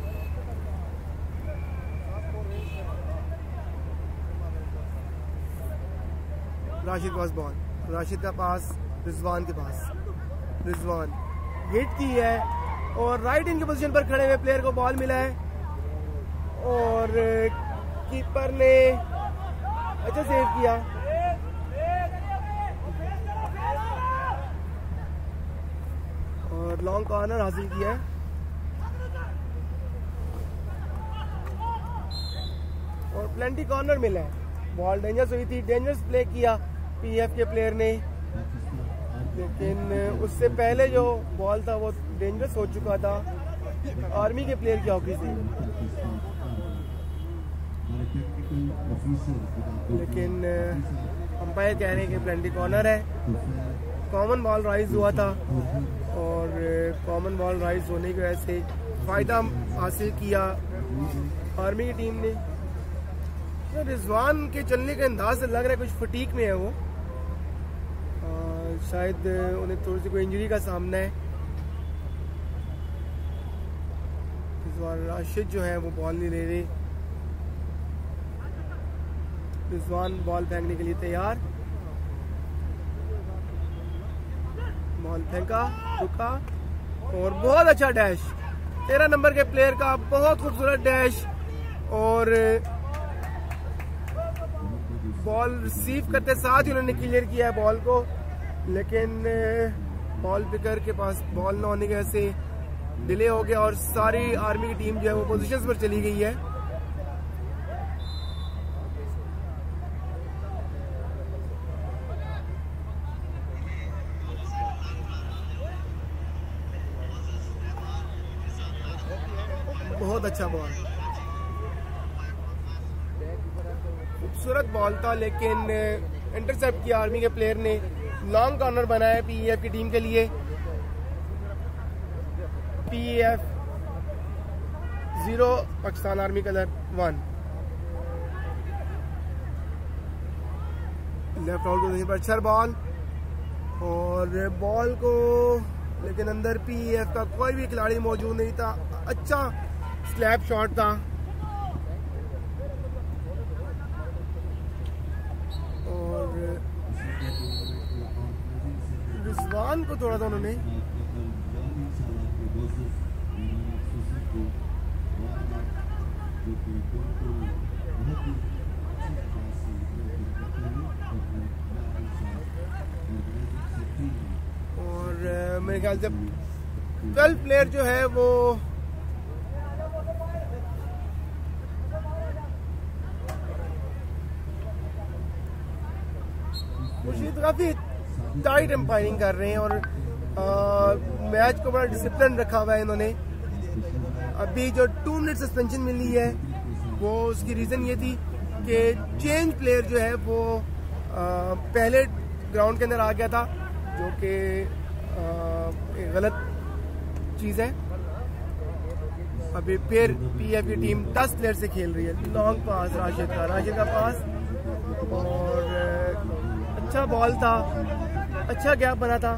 राशिद के पास बॉल, राशिद का पास रिजवान के पास, रिजवान हिट की है और राइट इन की पोजीशन पर खड़े हुए प्लेयर को बॉल मिला है और कीपर ने अच्छा सेव किया। और लॉन्ग कॉर्नर हासिल किया है। और प्लेंटी कॉर्नर मिला है। बॉल डेंजरस हुई थी, डेंजरस प्ले किया पीएफ के प्लेयर ने, लेकिन उससे पहले जो बॉल था वो डेंजरस हो चुका था आर्मी के प्लेयर की हॉकी से। लेकिन अंपायर कह रहे हैं कि प्लेंटी कॉर्नर है। कॉमन बॉल राइज हुआ था और कॉमन बॉल राइज होने की वजह से फायदा हासिल किया आर्मी की टीम ने। तो रिजवान के चलने के अंदाज से लग रहा है कुछ फटीक में है वो, आ, शायद उन्हें थोड़ी सी कोई इंजरी का सामना है। इस बार राशिद जो है वो बॉल नहीं ले रहे। रिजवान बॉल फेंकने के लिए तैयार, बॉल फेंका, रुका और बहुत अच्छा डैश, तेरह नंबर के प्लेयर का बहुत खूबसूरत डैश। और बॉल रिसीव करते साथ ही उन्होंने क्लियर किया है बॉल को, लेकिन बॉल पिकर के पास बॉल न होने की वजह से डिले हो गया और सारी आर्मी की टीम जो है वो पोजीशंस पर चली गई है। बहुत अच्छा बॉल, खूबसूरत बॉल था, लेकिन इंटरसेप्ट किया आर्मी के प्लेयर ने। लॉन्ग कॉर्नर बनाया पीएफ की टीम के लिए। PF zero, Pakistan army colour one. Left out position पर अच्छा बॉल और बॉल को, लेकिन अंदर पीएफ का कोई भी खिलाड़ी मौजूद नहीं था। अच्छा स्लैप शॉट था और रिजवान को थोड़ा सा उन्होंने और मेरे ख्याल से ट्वेल्व प्लेयर जो है वो मुर्शीद काफी टाइट एम्पायरिंग कर रहे हैं और आ, मैच को बड़ा डिसिप्लिन रखा हुआ है इन्होंने। अभी जो टू मिनट सस्पेंशन मिली है वो उसकी रीजन ये थी कि चेंज प्लेयर जो है वो आ, पहले ग्राउंड के अंदर आ गया था, जो कि एक गलत चीज है। अभी फिर पीएफ की टीम दस प्लेयर से खेल रही है। लॉन्ग पास राशिद का राशिद का पास और अच्छा बॉल था, अच्छा गैप बना था।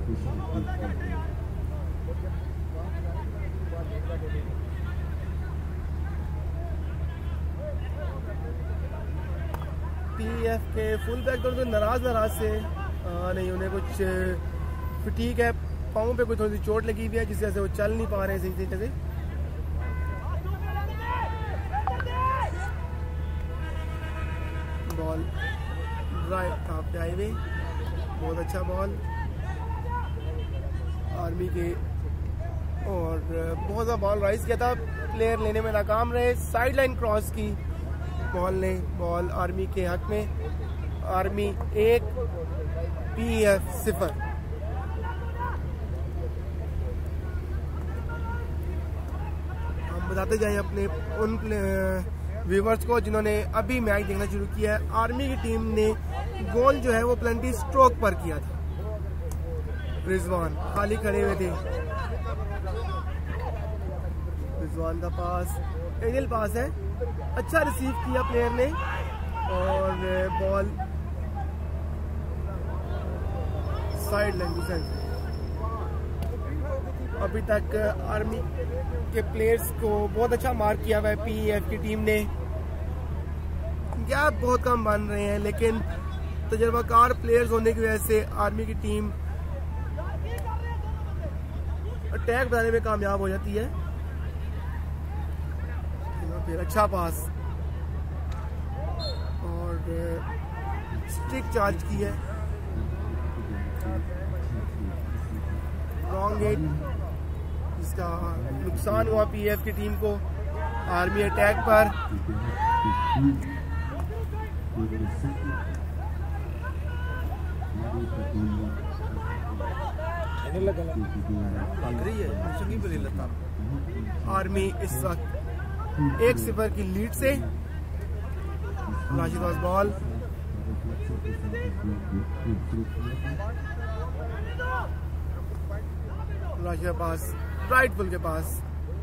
पीएफ के फुल बैक तो नाराज नाराज से आ, नहीं, उन्हें कुछ ठीक है, पाँव पे कोई थोड़ी सी चोट लगी हुई है जिस वजह से वो चल नहीं पा रहे सही तरीके से। बॉल राइट हाफ पे आई हुई, बहुत अच्छा बॉल आर्मी के, और बहुत सा बॉल राइज किया था, प्लेयर लेने में नाकाम रहे। साइड लाइन क्रॉस की बॉल ने, बॉल आर्मी के हक में। आर्मी एक पीएफ सिफर। हम बताते जाएं अपने उन व्यूवर्स को जिन्होंने अभी मैच देखना शुरू किया है। आर्मी की टीम ने गोल जो है वो पेनल्टी स्ट्रोक पर किया था। रिजवान खाली खड़े हुए थे, रिजवान का पास एरियल पास है, अच्छा रिसीव किया प्लेयर ने और बॉल साइड लाइन डिफेंस। अभी तक आर्मी के प्लेयर्स को बहुत अच्छा मार्क किया हुआ है पीएफ की टीम ने। गैप बहुत कम बन रहे हैं, लेकिन तजर्बाकार प्लेयर्स होने की वजह से आर्मी की टीम अटैक बनाने में कामयाब हो जाती है। फिर अच्छा पास और स्ट्रिक चार्ज की है, रॉन्ग हिट जिसका नुकसान हुआ पीएफ की टीम को। आर्मी अटैक पर आर्मी इस वक्त एक सिफर की लीड से। राशिद वाज बॉल, राशिद के पास, राइट फुल के पास।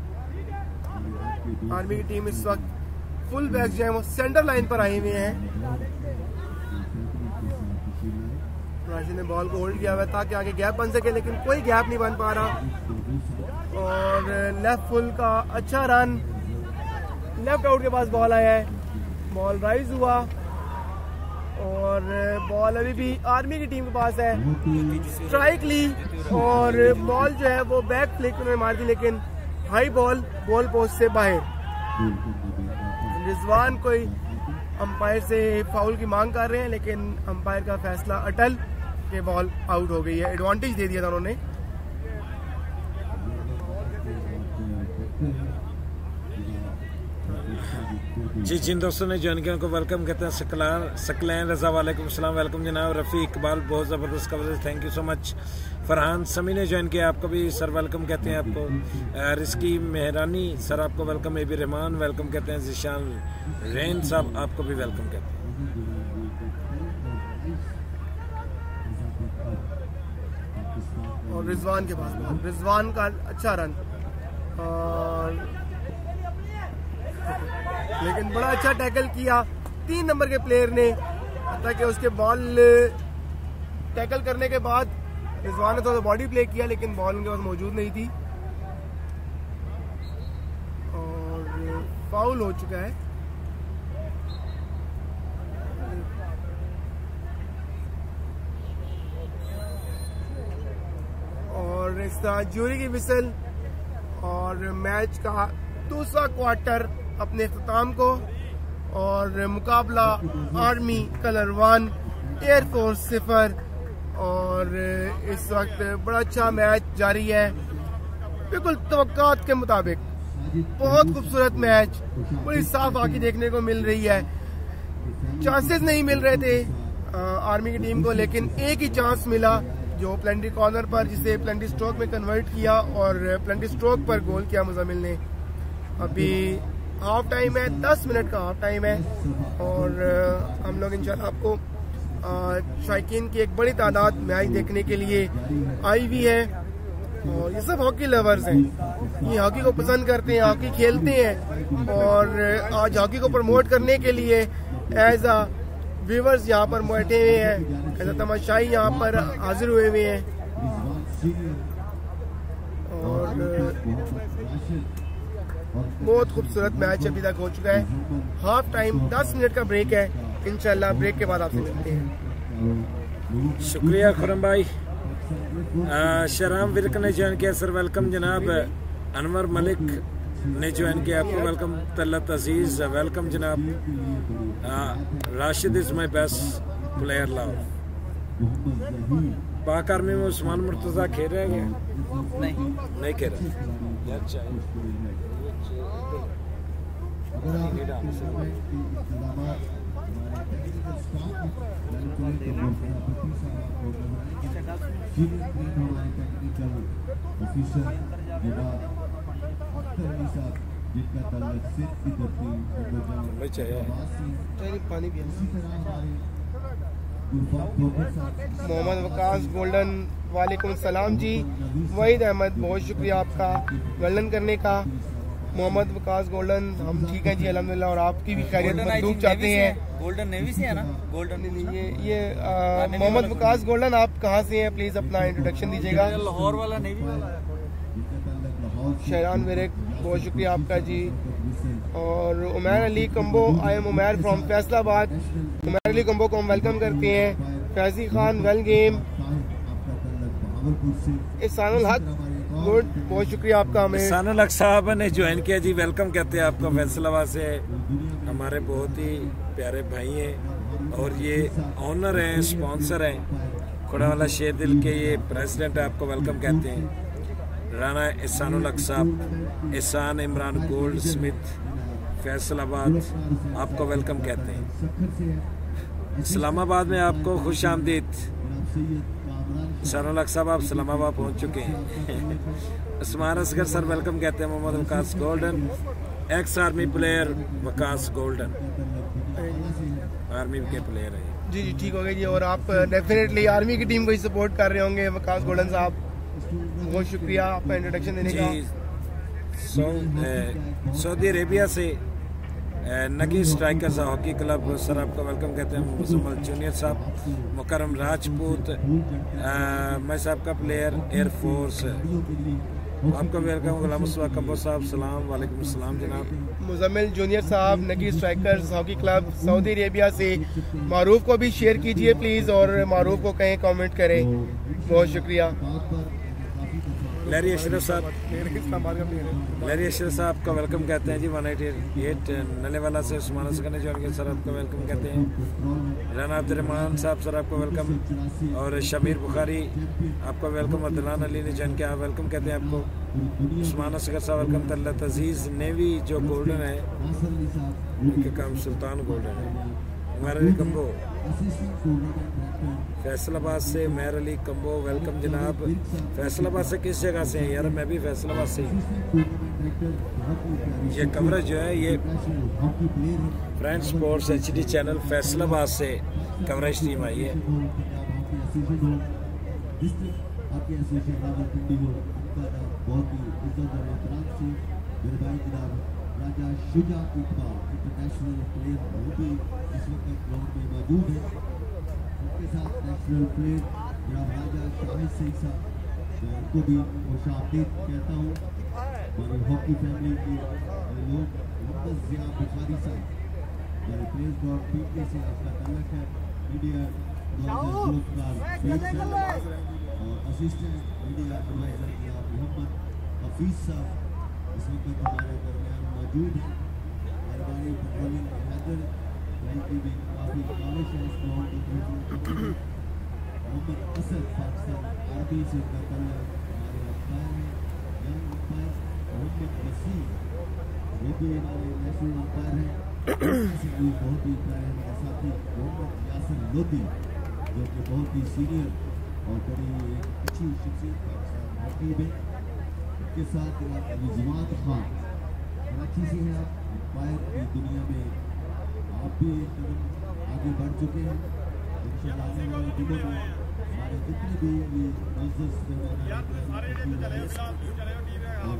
आर्मी की टीम इस वक्त फुल बैक जो है वो सेंटर लाइन पर आए हुए हैं। राशिद ने बॉल को होल्ड किया हुआ ताकि आगे गैप बन सके, लेकिन कोई गैप नहीं बन पा रहा। और लेफ्ट फुल का अच्छा रन, लेफ्ट आउट के पास बॉल आया है, बॉल राइज हुआ और बॉल अभी भी आर्मी की टीम के पास है। स्ट्राइक ली और बॉल जो है वो बैक फ्लिक में मार दी, लेकिन हाई बॉल गोल पोस्ट से बाहर। रिजवान कोई अंपायर से फाउल की मांग कर रहे हैं, लेकिन अंपायर का फैसला अटल के बॉल आउट हो गई है। एडवांटेज दे दिया था उन्होंने। जी जिन दोस्तों ने ज्वाइन किया उनको वेलकम कहते हैं। सकलान सकलैन रजा वालेकुम सलाम, वेलकम जनाब। रफ़ी इकबाल बहुत ज़बरदस्त coverage, thank you so much. Farhan Sami ने ज्वाइन किया, आपको भी सर वेलकम कहते हैं। आपको रिस्की मेहरानी सर आपको welcome. A B Rahman welcome कहते हैं। जिशान रैन साहब आपको भी वेलकम कहते हैं। और रिजवान के पास बॉल, रिजवान का अच्छा रन और लेकिन बड़ा अच्छा टैकल किया तीन नंबर के प्लेयर ने, ताकि उसके बॉल टैकल करने के बाद रिजवान ने थोड़ा बॉडी प्ले किया, लेकिन बॉल उनके पास मौजूद नहीं थी और फाउल हो चुका है। और इस तरह ज्यूरी की विसल और मैच का दूसरा क्वार्टर अपने इख्तिताम को। और मुकाबला आर्मी कलर वन एयरफोर्स सिफर, और इस वक्त बड़ा अच्छा मैच जारी है, बिल्कुल तवक्कात के मुताबिक। बहुत खूबसूरत मैच, बड़ी साफ आंखें देखने को मिल रही है। चांसेस नहीं मिल रहे थे आ, आर्मी की टीम को, लेकिन एक ही चांस मिला जो प्लेंटी कॉर्नर पर, जिसे प्लेंटी स्ट्रोक में कन्वर्ट किया और प्लेंटी स्ट्रोक पर गोल किया मुजम्मिल ने। अभी हाफ टाइम है, दस मिनट का हाफ टाइम है, और आ, हम लोग इंशाल्लाह आपको शायकीन की एक बड़ी तादाद मैच देखने के लिए आई हुई है। और ये सब हॉकी लवर्स हैं, ये हॉकी को पसंद करते हैं, हॉकी खेलते हैं, और आज हॉकी को प्रमोट करने के लिए एज अ व्यूवर्स यहाँ पर बैठे हुए हैं, एज अ तमाशाई यहाँ पर हाजिर हुए हुए हैं। और बहुत खूबसूरत मैच अभी तक हो चुका है। हाफ टाइम दस मिनट का ब्रेक है, इंशाल्लाह ब्रेक के बाद आपसे मिलते हैं। शुक्रिया खुरम भाई। शराम विरक ने ज्वाइन किया सर, वेलकम जनाब। अनवर मलिक ने ज्वाइन किया, आपको वेलकम। तलत अजीज वेलकम जनाब। Rashid is my best player love. Pak army में उस्मान मुर्तजा खेल रहे हैं? नहीं नहीं खेल रहे यार, चाहिए पानी मोहम्मद वकास गोल्डन, वालेकुम सलाम जी। वहीद अहमद, बहुत शुक्रिया आपका गोल्डन करने का। मोहम्मद वकास गोल्डन, हम ठीक हैं जी अल्हम्दुलिल्लाह, और आपकी भी खैरियत मखलूक चाहते हैं। गोल्डन नेवी से है ना? गोल्डन ये ये मोहम्मद वकास गोल्डन, आप कहाँ से हैं? प्लीज अपना इंट्रोडक्शन दीजिएगा। लाहौर वाला नेवी वाला। शहरान विरक, बहुत शुक्रिया आपका जी। और Umair Ali Kamboh, I am Umair from Faisalabad. Umair Ali Kamboh को हम वेलकम करते हैं। Faizi Khan, well game. Ehsanul Haq, good, बहुत शुक्रिया आपका। हमें इसानुल हक साहब ने ज्वाइन किया जी, वेलकम कहते हैं आपको। फैसलाबाद से हमारे बहुत ही प्यारे भाई हैं, और ये ऑनर हैं, स्पॉन्सर हैं, खुड़ा वाला शेर दिल के ये प्रेसिडेंट है, आपको वेलकम कहते हैं। राना इसानुल हक साहब, एहसान इमरान गोल्ड स्मिथ फैसलाबाद, आपको वेलकम कहते हैं। इस्लामाबाद में आपको खुश आमदीद। इसानुल हक साहब, आप इस्लामाबाद पहुंच चुके हैं। उस्मान असगर सर वेलकम कहते हैं। Mohammad Waqas golden, ex army player Waqas golden, army के प्लेयर है जी। जी ठीक हो गया जी। और आप डेफिनेटली आर्मी की टीम को ही सपोर्ट कर रहे होंगे वकास गोल्डन साहब, बहुत शुक्रिया आपका इंट्रोडक्शन देने का। सऊदी अरेबिया से Naqi strikers hockey club sir, आपका वेलकम कहते हैं। मुजम्मल जूनियर साहब, मुकरम राजपूत, मैं साहब का प्लेयर एयरफोर्स, आपका वेलकम। गुलाम कम्बो साहब, सलाम वालेकुम सलाम जनाब। मुजम्मिल जूनियर साहब, Naqi strikers hockey club Saudi Arabia से। मारूफ को भी शेयर कीजिए प्लीज़, और मारूफ को कहें कमेंट करें, बहुत शुक्रिया। लहरी अशरफ साहब, लहरी अशरफ साहब आपका वेलकम कहते हैं जी। वन एटी एट नले वाला से उस्मान असगर ने ज्वाइन किया सर, आपका वेलकम कहते हैं। राना अब्दुर्रहमान साहब सर, आपको वेलकम। और शमीर बुखारी, आपका वेलकम। अदनान अली ने ज्वाइन किया, वेलकम कहते हैं आपको। उस्मान असगर साहब वेलकम। तल्लत अजीज नेवी जो गोल्डन है, उनके काम सुल्तान गोल्डन है। उमर अली कम्बो फैसलाबाद से, उमर अली कम्बो वेलकम जनाब। फैसलाबाद से किस जगह से हैं यार? मैं भी फैसलाबाद से। ये कवरेज जो है ये friend sports H D channel Faisalabad से कवरेज टीम आई है। राजा शुजा इकबाल इंटरनेशनल प्लेयर वो भी इस वक्त ग्राउंड में मौजूद है। उनके साथ नेशनल प्लेयर जनाब राजा शाहिद सही साहब, मैं उनको भी खुशामदीद कहता हूँ। हमारी हॉकी फैमिली के लोग, मोहम्मद जिया बुखारी साहब, हमारे प्लेयर्स डॉट पी के से आपका तल्लक है। मीडिया और असिस्टेंट मीडिया एडवाइजर जनाब मोहम्मद हफीज साहब इस वक्त हमारे दरमियान मौजूद है। हमारी पेट्रोलिंग हैदर भाई की भी काफ़ी काविश है इस ग्राउंड की तरफ। मोहम्मद असद पाकिस्तान आर्मी से उनका कलर हमारे अंपायर हैं, यंग अंपायर मोहम्मद वसीम, वो भी हमारे नेशनल अंपायर हैं। से भी बहुत ही प्यारे हमारे साथी मोहम्मद यासिर लोधी, जो कि बहुत ही सीनियर और बड़ी एक अच्छी शख्सियत पाकिस्तान हॉकी में। उसके साथ रिजवान खान कराची से हैं, आप अंपायर की दुनिया में आप भी एक कदम आगे बढ़ चुके हैं। इंशाल्लाह आने वाले दिनों में हमारे जितने भी ये मजलिस और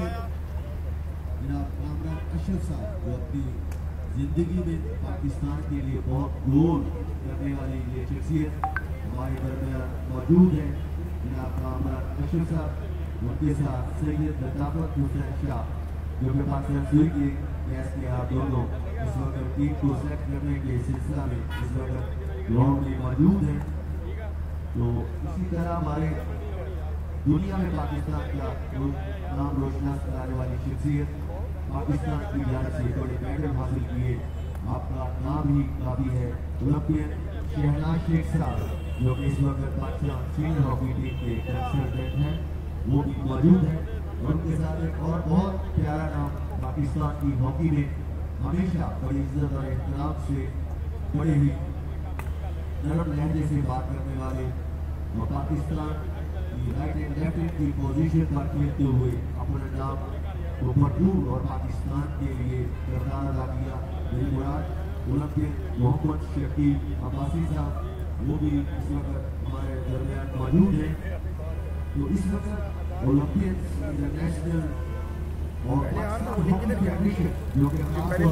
जनाब कामरान अशरफ साहब, जो अपनी जिंदगी में पाकिस्तान के लिए बहुत गोल करने वाली ये शख्सियत हमारे दरमियान मौजूद है। जनाब कामरान अशरफ साहब, उनके साथ सैयद लताफत हुसैन शाह, जो कि पाकिस्तान सुई के गैस के आप दोनों इस वक्त टीम को सेलेक्ट करने के सिलसिला में इस वक्त ग्राउंड में मौजूद है। तो इसी तरह हमारे दुनिया में पाकिस्तान का नाम रोशन कराने वाली शख्सियत पाकिस्तान की जान से बड़े मेडल हासिल किए, आपका नाम ही काफ़ी है। ओलंपियन शहनाज शेख साहब, जो कि इस वक्त पाकिस्तान सीनियर हॉकी टीम के कंसल्टेंट हैं, वो भी मौजूद है। और उनके साथ एक और बहुत प्यारा नाम पाकिस्तान की हॉकी में हमेशा बड़ी इज्जत और एहतराम से बड़े ही नरम लहजे से बात करने वाले और पाकिस्तान की राइट एंड लेफ्ट हैंड की पोजीशन पर खेलते हुए अपना नाम को भरपूर और पाकिस्तान के लिए किरदार अदा किया। मेरी मुराद ओलंपियन मोहम्मद शकील अब्बासी साहब, वो भी इस वक्त हमारे दरमियान मौजूद हैं। तो इस वक्त ओलंपियन इंटरनेशनल और फेडरेशन, जो कि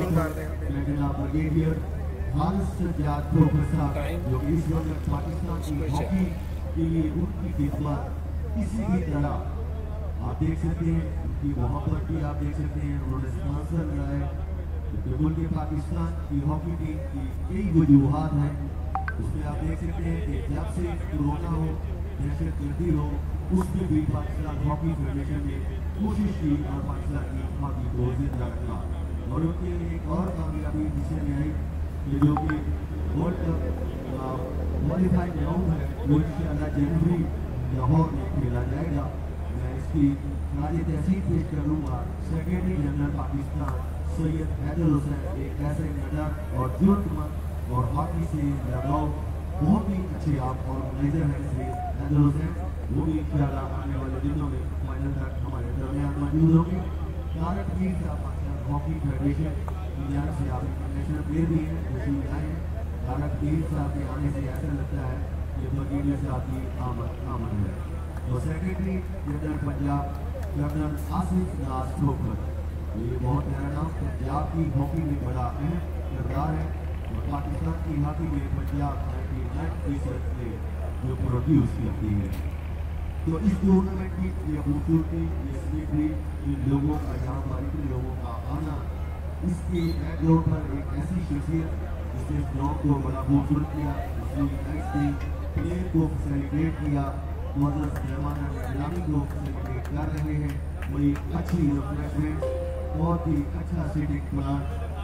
ब्रिगेडियर हारिस सज्जाद खोखर साहब, जो कि इस वक्त पाकिस्तान की हॉकी के लिए उनकी खिदमत किसी भी तरह आप देख सकते हैं, उनकी मोहब्बत भी आप देख सकते हैं। उन्होंने स्पॉन्सर कराया है मुल्क पाकिस्तान की हॉकी टीम की कई वजूहात हैं। उसमें आप देख सकते हैं कि जब से कोरोना हो, दहशतगर्दी हो, उसमें भी पाकिस्तान हॉकी फेडरेशन ने कोशिश की और पाकिस्तान की हॉकी को जिंदा रखा। और उनके एक और कामयाबी जिसे में आई कि जो कि वर्ल्ड कप क्वालिफाइड ग्राउंड है, वो इंशाअल्लाह जनवरी लाहौर में खेला जाएगा। मैं इसकी खाली तहसील पेश करूँगा। सेक्रेटरी जनरल पाकिस्तान सैयद हैदर हुसैन एक ऐसे मैडल और जरूरतमंद और हॉकी से लगाओ बहुत ही अच्छे आप ऑर्गेनाइजर हैं सैयद हैदर हुसैन, वो भी इंशाअल्लाह आने वाले दिनों में फाइनल तक हमारे दरमियान मौजूद होंगे। तारक मीर साहब पाकिस्तान हॉकी फेडरेशन इंडिया से आप इंटरनेशनल प्लेयर भी हैं, तशरीफ लाए हैं। तारक मीर साहब के आने से ऐसा लगता है कि ब्रिगेडियर साहब की आमद आमद है। तो secretary general Punjab colonel Asif Naz Khokhar, ये बहुत प्यारा नाम, पंजाब की हॉकी में बड़ा अहम किरदार है और पाकिस्तान की हॉकी में पंजाब नाइन्टी नाइन फीसद से जो प्रोड्यूस करती है। तो इस टूर्नामेंट की ये खूबसूरती, ये सिमेट्री, इन लोगों का यहाँ पर इतने लोगों का आना, इसके बैकग्राउंड पर एक ऐसी शख्सियत जिसने इस ग्राउंड को बड़ा खूबसूरत किया, जिसने प्लेयर को सेलिब्रेट किया, मदद मेहमान गिरामी को सेलिब्रेट कर रहे हैं। बड़ी अच्छी रिफ्रेशमेंट, बहुत ही अच्छा सीटिंग प्लान।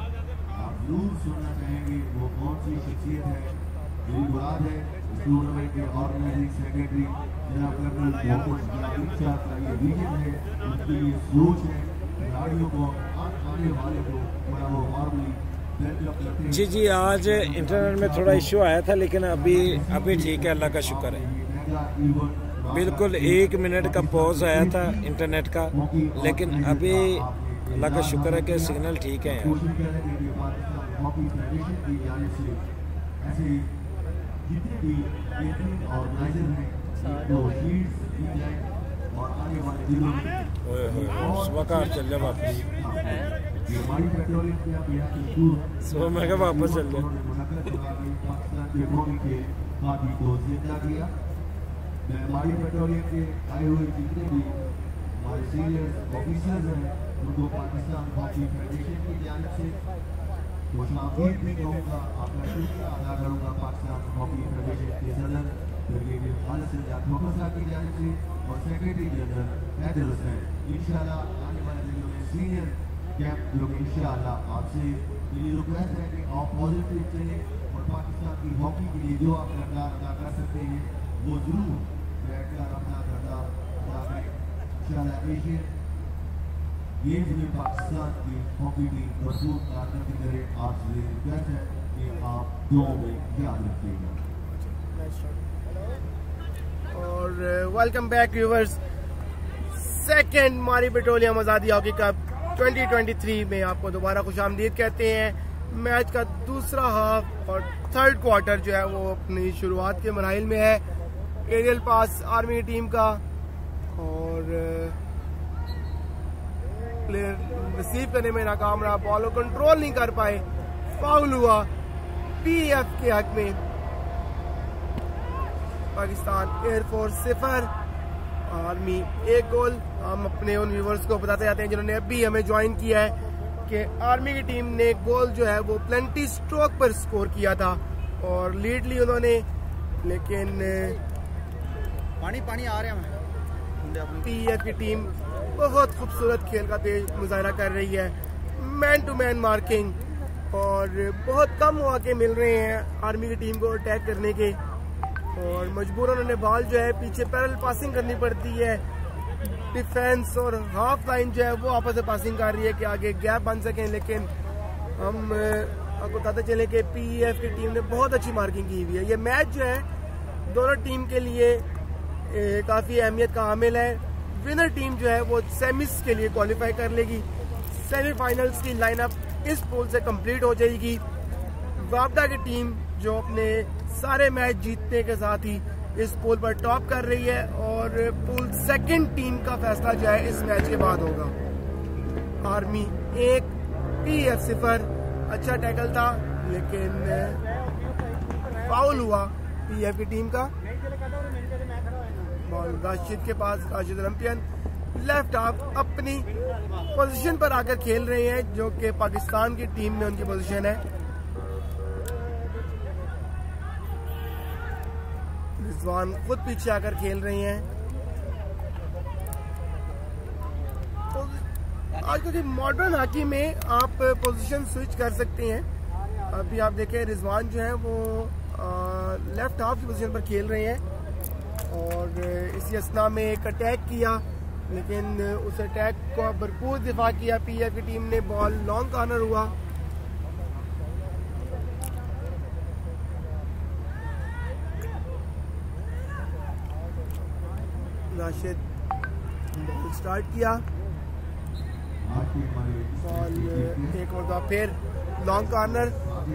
आप जरूर सुनना चाहेंगे वो कौन सी शख्सियत है। मेरी मुराद है इस टूर्नामेंट के ऑर्गेनाइजिंग सेक्रेटरी जनाब कर्नल मोहम्मद जावेद साहब का ये विजन है, उनकी ये सोच है, खिलाड़ियों को आने वाले को बड़ा वो वार्मली वेलकम करते हैं। जी जी, आज इंटरनेट में थोड़ा इशू आया था, लेकिन अभी अभी ठीक है, अल्लाह का शुक्र है। बिल्कुल एक मिनट का पॉज आया था इंटरनेट का, लेकिन अभी अल्लाह का शुक्र है कि सिग्नल ठीक है। जितने भी ऑर्गेनाइजर हैं तो शीट्स दी जाए और आने वाले दिनों में सुबह का चल जाए वापस, हमारी पेट्रोलिंग पे आप यहाँ की सुबह मैं क्या वापस चल जाए। पाकिस्तान के हॉकी के हॉकी को जिंदा किया। मैं हमारी पेट्रोलिंग के आए हुए जितने भी हमारे सीनियर ऑफिसर्स हैं उनको पाकिस्तान हॉकी फेडरेशन की जानिब से खुशामदीद भी कहूँगा, आपका शुक्रिया अदा करूँगा पाकिस्तान हॉकी फेडरेशन के सदर ब्रिगेडियर हारिस सज्जाद खोखर साहब की जानिब से और सेक्रेटरी जनरल हैदर हुसैन। इंशाअल्लाह आने वाले दिनों में सीनियर कैंप जो कि इंशाअल्लाह आपसे ये रिक्वेस्ट है कि आप पॉजिटिव चलें और पाकिस्तान की हॉकी के लिए जो आप किरदार अदा कर सकते हैं वो जरूर बैठकर अपना किरदार अदा करें। इंशाअल्लाह एशियन गेम्स में पाकिस्तान की हॉकी टीम भरपूर कारकर्दगी करे। आपसे रिक्वेस्ट है कि आप दुआओं में याद रखिएगा। और welcome back viewers, second Mari petroleum Azadi hockey cup twenty twenty three में आपको दोबारा खुशामदीद कहते हैं। मैच का दूसरा हाफ और थर्ड क्वार्टर जो है वो अपनी शुरुआत के मराहिल में है। एरियल पास आर्मी की टीम का और प्लेयर रिसीव करने में नाकाम रहा, बॉल को कंट्रोल नहीं कर पाए, फाउल हुआ पीएफ के हक में। पाकिस्तान एयरफोर्स सिफर आर्मी एक गोल। हम अपने उन व्यूवर्स को बताते जाते हैं जिन्होंने अभी हमें ज्वाइन किया है कि आर्मी की टीम ने गोल जो है वो प्लेंटी स्ट्रोक पर स्कोर किया था और लीड ली उन्होंने, लेकिन पानी पानी आ रहा है। पीएफ की टीम बहुत खूबसूरत खेल का तेज मुजाहरा कर रही है, मैन टू मैन मार्किंग और बहुत कम मौके मिल रहे हैं आर्मी की टीम को अटैक करने के और मजबूरन उन्होंने बॉल जो है पीछे पैरेलल पासिंग करनी पड़ती है। डिफेंस और हाफ लाइन जो है वो आपस में पासिंग कर रही है कि आगे गैप बन सकें, लेकिन हम आपको बताते चले कि पीएफ की टीम ने बहुत अच्छी मार्किंग की हुई है। ये मैच जो है दोनों टीम के लिए काफ़ी अहमियत का हामिल है। विनर टीम जो है वो सेमीज के लिए क्वालिफाई कर लेगी। सेमीफाइनल्स की लाइनअप इस पूल से कंप्लीट हो जाएगी। वापडा की टीम जो अपने सारे मैच जीतने के साथ ही इस पूल पर टॉप कर रही है और पूल सेकंड टीम का फैसला जो है इस मैच के बाद होगा। आर्मी एक पीएफ सिफर। अच्छा टैकल था लेकिन फाउल हुआ पीएफ की टीम का। बॉल राशिद के पास, राशिद ओलंपियन लेफ्ट हाफ अपनी पोजीशन पर आकर खेल रहे हैं जो कि पाकिस्तान की टीम में उनकी पोजीशन है। रिजवान खुद पीछे आकर खेल रहे हैं। आज कल मॉडर्न हॉकी में आप पोजीशन स्विच कर सकते हैं। अभी आप देखें रिजवान जो है वो लेफ्ट हाफ की पोजीशन पर खेल रहे हैं और इसी असना में एक अटैक किया, लेकिन उस अटैक को भरपूर दिफा किया पीएफ की टीम ने। बॉल लॉन्ग कॉर्नर हुआ। राशिद बॉल स्टार्ट किया, बॉल एक और फिर लॉन्ग कॉर्नर।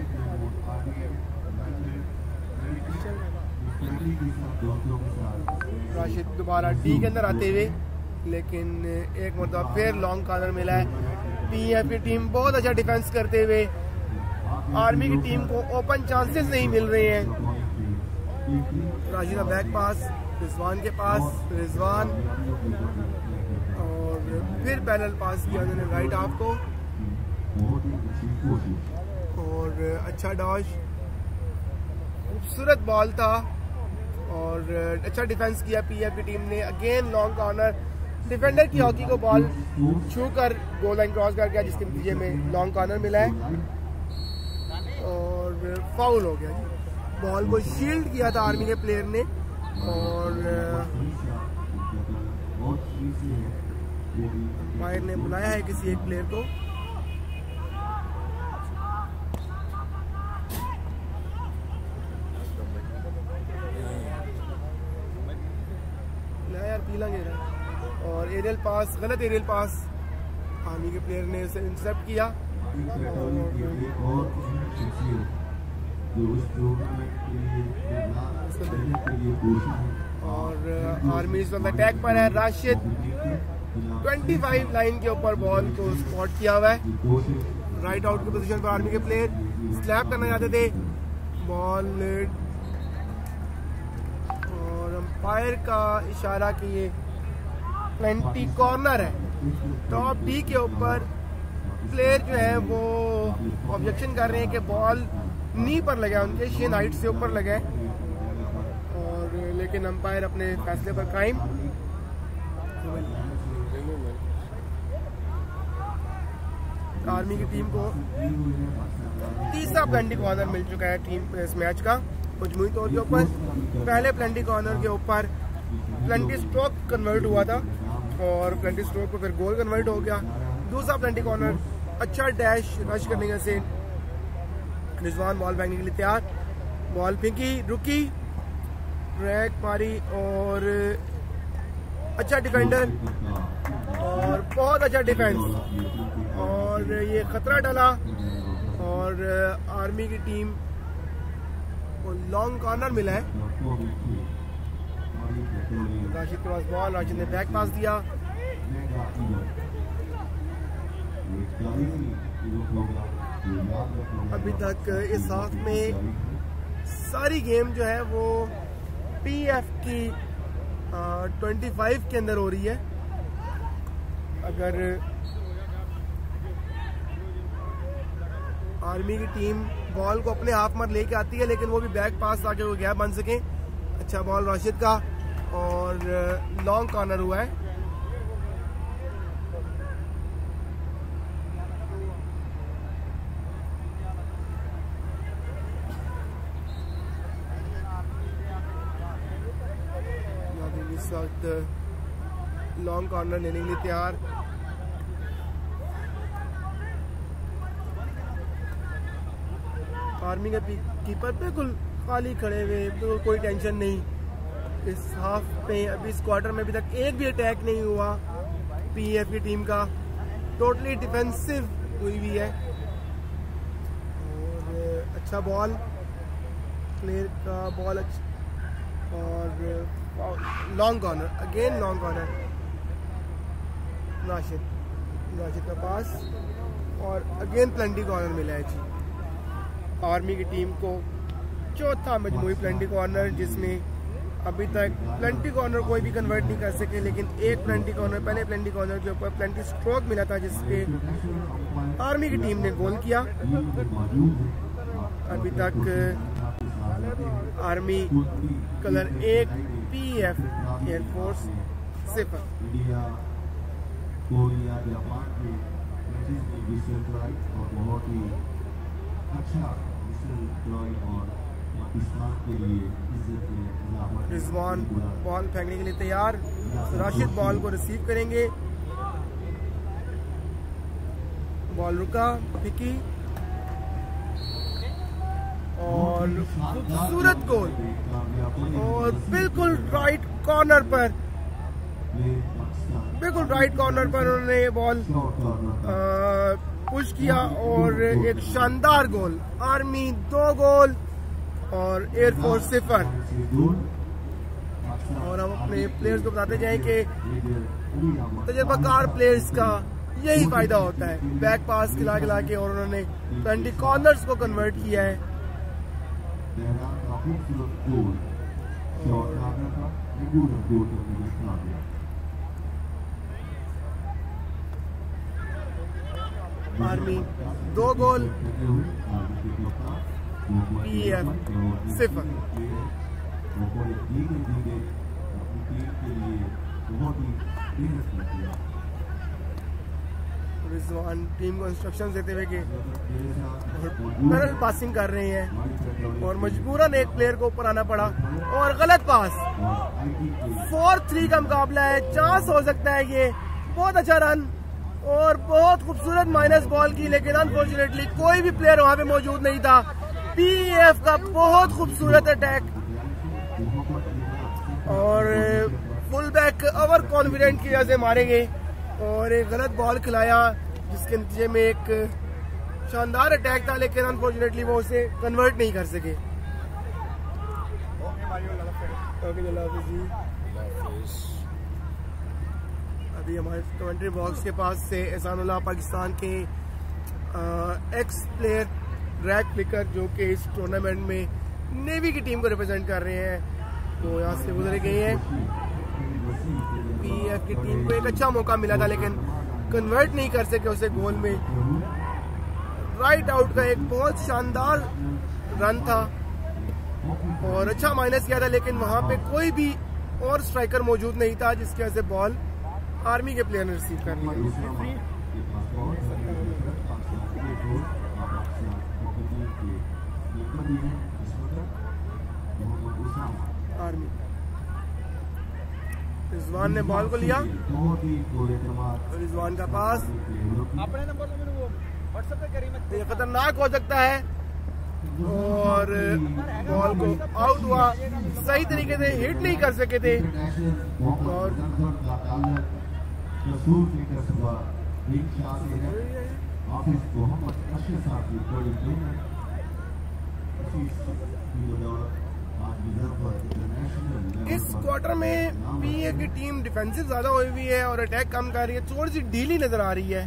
राशिद दोबारा डी के अंदर आते हुए, लेकिन एक मतलब फिर लॉन्ग कॉर्नर मिला है। पीएफ की टीम बहुत अच्छा डिफेंस करते हुए आर्मी की टीम को ओपन चांसेस नहीं मिल रहे हैं। राशिद का बैक पास रिजवान के पास, रिजवान और फिर पैनल पास किया उन्होंने राइट हाफ को और अच्छा डॉश, खूबसूरत बॉल था और अच्छा डिफेंस किया पीएफ की टीम ने। अगेन लॉन्ग कॉर्नर, डिफेंडर की हॉकी को बॉल छू कर गोल लाइन क्रॉस कर गया जिसके नतीजे में लॉन्ग कॉर्नर मिला है और फाउल हो गया। बॉल को शील्ड किया था आर्मी के प्लेयर ने और अंपायर ने बुलाया है किसी एक प्लेयर को। यार पीला गिरा और एरियल पास, गलत एरियल पास आर्मी के प्लेयर ने इसे इंटरसेप्ट किया और आर्मी इस वक्त अटैक पर है। राशिद पच्चीस लाइन के ऊपर बॉल को स्पॉट किया हुआ है। राइट आउट की पोजीशन पर आर्मी के प्लेयर स्लैप करना चाहते थे बॉल और अंपायर का इशारा कि ये ट्वेंटी कॉर्नर है। टॉप डी के ऊपर प्लेयर जो है वो ऑब्जेक्शन कर रहे हैं कि बॉल नी पर लगा, उनके शिन हाइट से ऊपर लगे और लेकिन अंपायर अपने फैसले पर कायम। आर्मी की टीम को तीसरा प्लेंटी कॉर्नर मिल चुका है टीम इस मैच का मजमूई तौर के ऊपर। पहले प्लेंटी कॉर्नर के ऊपर प्लेंटी स्ट्रोक कन्वर्ट हुआ था और प्लेंटी स्ट्रोक को फिर गोल कन्वर्ट हो गया। दूसरा प्लेंटी कॉर्नर अच्छा डैश रश करने से रिजवान बॉल फेंकने के लिए तैयार, बॉल फेंकी, रुकी, रैक मारी और अच्छा डिफेंडर और बहुत अच्छा डिफेंस और ये खतरा डाला और आर्मी की टीम को लॉन्ग कॉर्नर मिला है। राशिद के पास बॉल, राशिद ने बैक पास दिया। अभी तक इस हाफ में सारी गेम जो है वो पीएफ की पच्चीस के अंदर हो रही है। अगर आर्मी की टीम बॉल को अपने हाफ में लेके आती है लेकिन वो भी बैक पास ताकि वो गैप बन सके। अच्छा बॉल राशिद का और लॉन्ग कॉर्नर हुआ है। इस वक्त लॉन्ग कॉर्नर लेने के लिए तैयार। आर्मी का कीपर बिल्कुल खाली खड़े हुए, बिल्कुल कोई टेंशन नहीं। इस हाफ में अभी इस क्वार्टर में अभी तक एक भी अटैक नहीं हुआ पीएफ की टीम का, टोटली डिफेंसिव हुई हुई है। और अच्छा बॉल प्लेयर का बॉल अच्छा और long corner, again long corner, Rashid Rashid का पास और अगेन प्लेंटी कॉर्नर मिला है जी आर्मी की टीम को। चौथा मजमूई प्लेंटी कॉर्नर जिसमें अभी तक प्लेंटी कॉर्नर कोई भी कन्वर्ट नहीं कर सके, लेकिन एक प्लेंटी कॉर्नर पहले प्लेंटी कॉर्नर के ऊपर प्लेंटी स्ट्रोक मिला था जिसपे आर्मी की टीम ने गोल किया। अभी तक आर्मी कलर एक, पीएफ एयरफोर्स सिफर। कोरिया जापान के मैचेस में विशेष ड्राइव और बहुत ही अच्छा विशेष ड्राइव और पाकिस्तान के लिए इज्जत में रिजवान बॉल फेंकने के लिए तैयार, राशिद बॉल को रिसीव करेंगे। बॉल रुका, फिकी और खूबसूरत गोल और बिल्कुल राइट कॉर्नर पर, बिल्कुल राइट कॉर्नर पर उन्होंने ये बॉल पुश किया और एक शानदार गोल। आर्मी दो गोल और एयरफोर्स सिफर। और हम अपने प्लेयर्स को बताते जाएं कि तजर्बाकार प्लेयर्स का यही फायदा होता है, बैक पास खिला खिला के और उन्होंने ट्वेंटी कॉर्नर्स को कन्वर्ट किया है। आर्मी दो गोल, पीएफ सिफर। रिजवान टीम को इंस्ट्रक्शंस देते हुए कि पैरल पासिंग कर रहे हैं और मजबूरन एक प्लेयर को ऊपर आना पड़ा और गलत पास। फोर थ्री का मुकाबला है, चांस हो सकता है ये। बहुत अच्छा रन और बहुत खूबसूरत माइनस बॉल की, लेकिन अनफॉर्चुनेटली कोई भी प्लेयर वहां पे मौजूद नहीं था। पीएफ का बहुत खूबसूरत अटैक और फुल बैक ओवर कॉन्फिडेंट की वजह से मारे गए और एक गलत बॉल खिलाया जिसके नतीजे में एक शानदार अटैक था, लेकिन अनफॉर्चुनेटली वो उसे कन्वर्ट नहीं कर सके। अभी हमारे कमेंट्री बॉक्स के पास से एहसानुल्लाह पाकिस्तान के एक्स प्लेयर रैक फ्लिकर जो कि इस टूर्नामेंट में नेवी की टीम को रिप्रेजेंट कर रहे हैं, वो यहाँ से गुजरे गए हैं। पीएफ की टीम को एक अच्छा मौका मिला था लेकिन कन्वर्ट नहीं कर सके उसे गोल में। राइट आउट का एक बहुत शानदार रन था और अच्छा माइनस किया था, लेकिन वहां पे कोई भी और स्ट्राइकर मौजूद नहीं था जिसकी वजह से बॉल आर्मी के प्लेयर ने रिसीव कर लिया। आर्मी रिजवान ने बॉल को लिया, रिजवान का पास अपने नंबर वो व्हाट्सएप पे करी मत। ये खतरनाक हो सकता है और बॉल को आउट हुआ, सही तरीके से हिट नहीं कर सके थे और इस क्वार्टर में पीए की टीम डिफेंसिव ज्यादा हुई हुई है और अटैक कम कर रही है, थोड़ी सी ढीली नजर आ रही है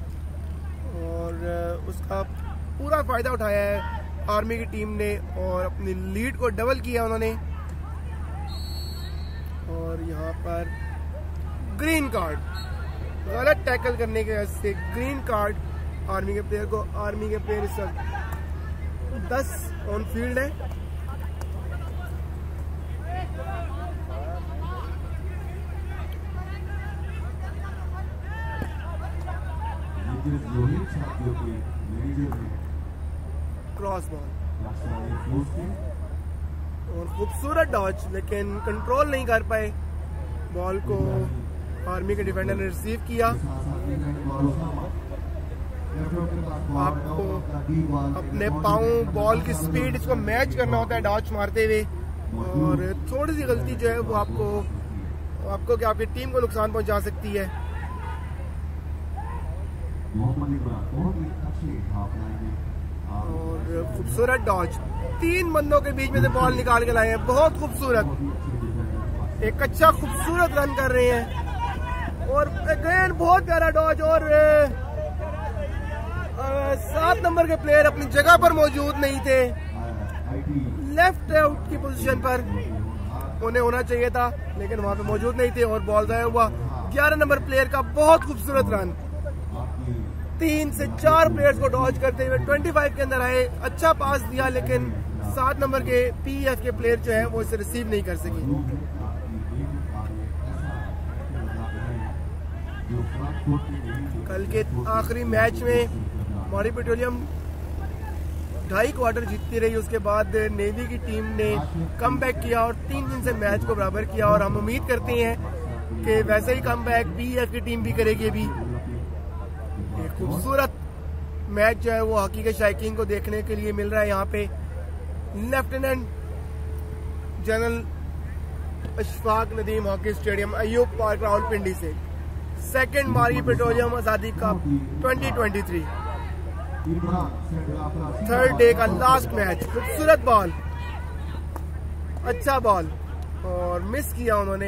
और उसका पूरा फायदा उठाया है आर्मी की टीम ने और अपनी लीड को डबल किया उन्होंने। और यहाँ पर ग्रीन कार्ड, गलत टैकल करने की वजह से ग्रीन कार्ड आर्मी के प्लेयर को। आर्मी के प्लेयर इस वक्त दस ऑन फील्ड है। क्रॉस बॉल और खूबसूरत डॉज, लेकिन कंट्रोल नहीं कर पाए बॉल को। आर्मी के डिफेंडर ने रिसीव किया। आपको अपने पाँव बॉल की स्पीड इसको मैच करना होता है डॉज मारते हुए और थोड़ी सी गलती जो है वो आपको आपको क्या आपकी टीम को नुकसान पहुंचा सकती है। और खूबसूरत डॉज, तीन बंदों के बीच में से बॉल निकाल के लाए हैं, बहुत खूबसूरत, एक अच्छा खूबसूरत रन कर रहे हैं। और अगेन बहुत प्यारा डॉज और सात नंबर के प्लेयर अपनी जगह पर मौजूद नहीं थे, लेफ्ट आउट की पोजीशन पर उन्हें होना चाहिए था लेकिन वहां पे मौजूद नहीं थे और बॉल जाया हुआ। ग्यारह नंबर प्लेयर का बहुत खूबसूरत रन, तीन से चार प्लेयर्स को डॉज करते हुए पच्चीस के अंदर आए, अच्छा पास दिया लेकिन सात नंबर के पीएफ के प्लेयर जो है वो इसे रिसीव नहीं कर सके। कल के आखिरी मैच में मारी पेट्रोलियम ढाई क्वार्टर जीतती रही, उसके बाद नेवी की टीम ने कमबैक किया और तीन दिन से मैच को बराबर किया और हम उम्मीद करते हैं कि वैसे ही कमबैक पीएफ की टीम भी करेगी। भी एक खूबसूरत मैच जो है वो हॉकी के शायकीन को देखने के लिए मिल रहा है। यहाँ पे lieutenant general Ashfaq Nadeem hockey stadium Ayub park Rawalpindi से second Mari petroleum Azadi cup twenty twenty three third day का लास्ट मैच। खूबसूरत बॉल, अच्छा बॉल और मिस किया उन्होंने।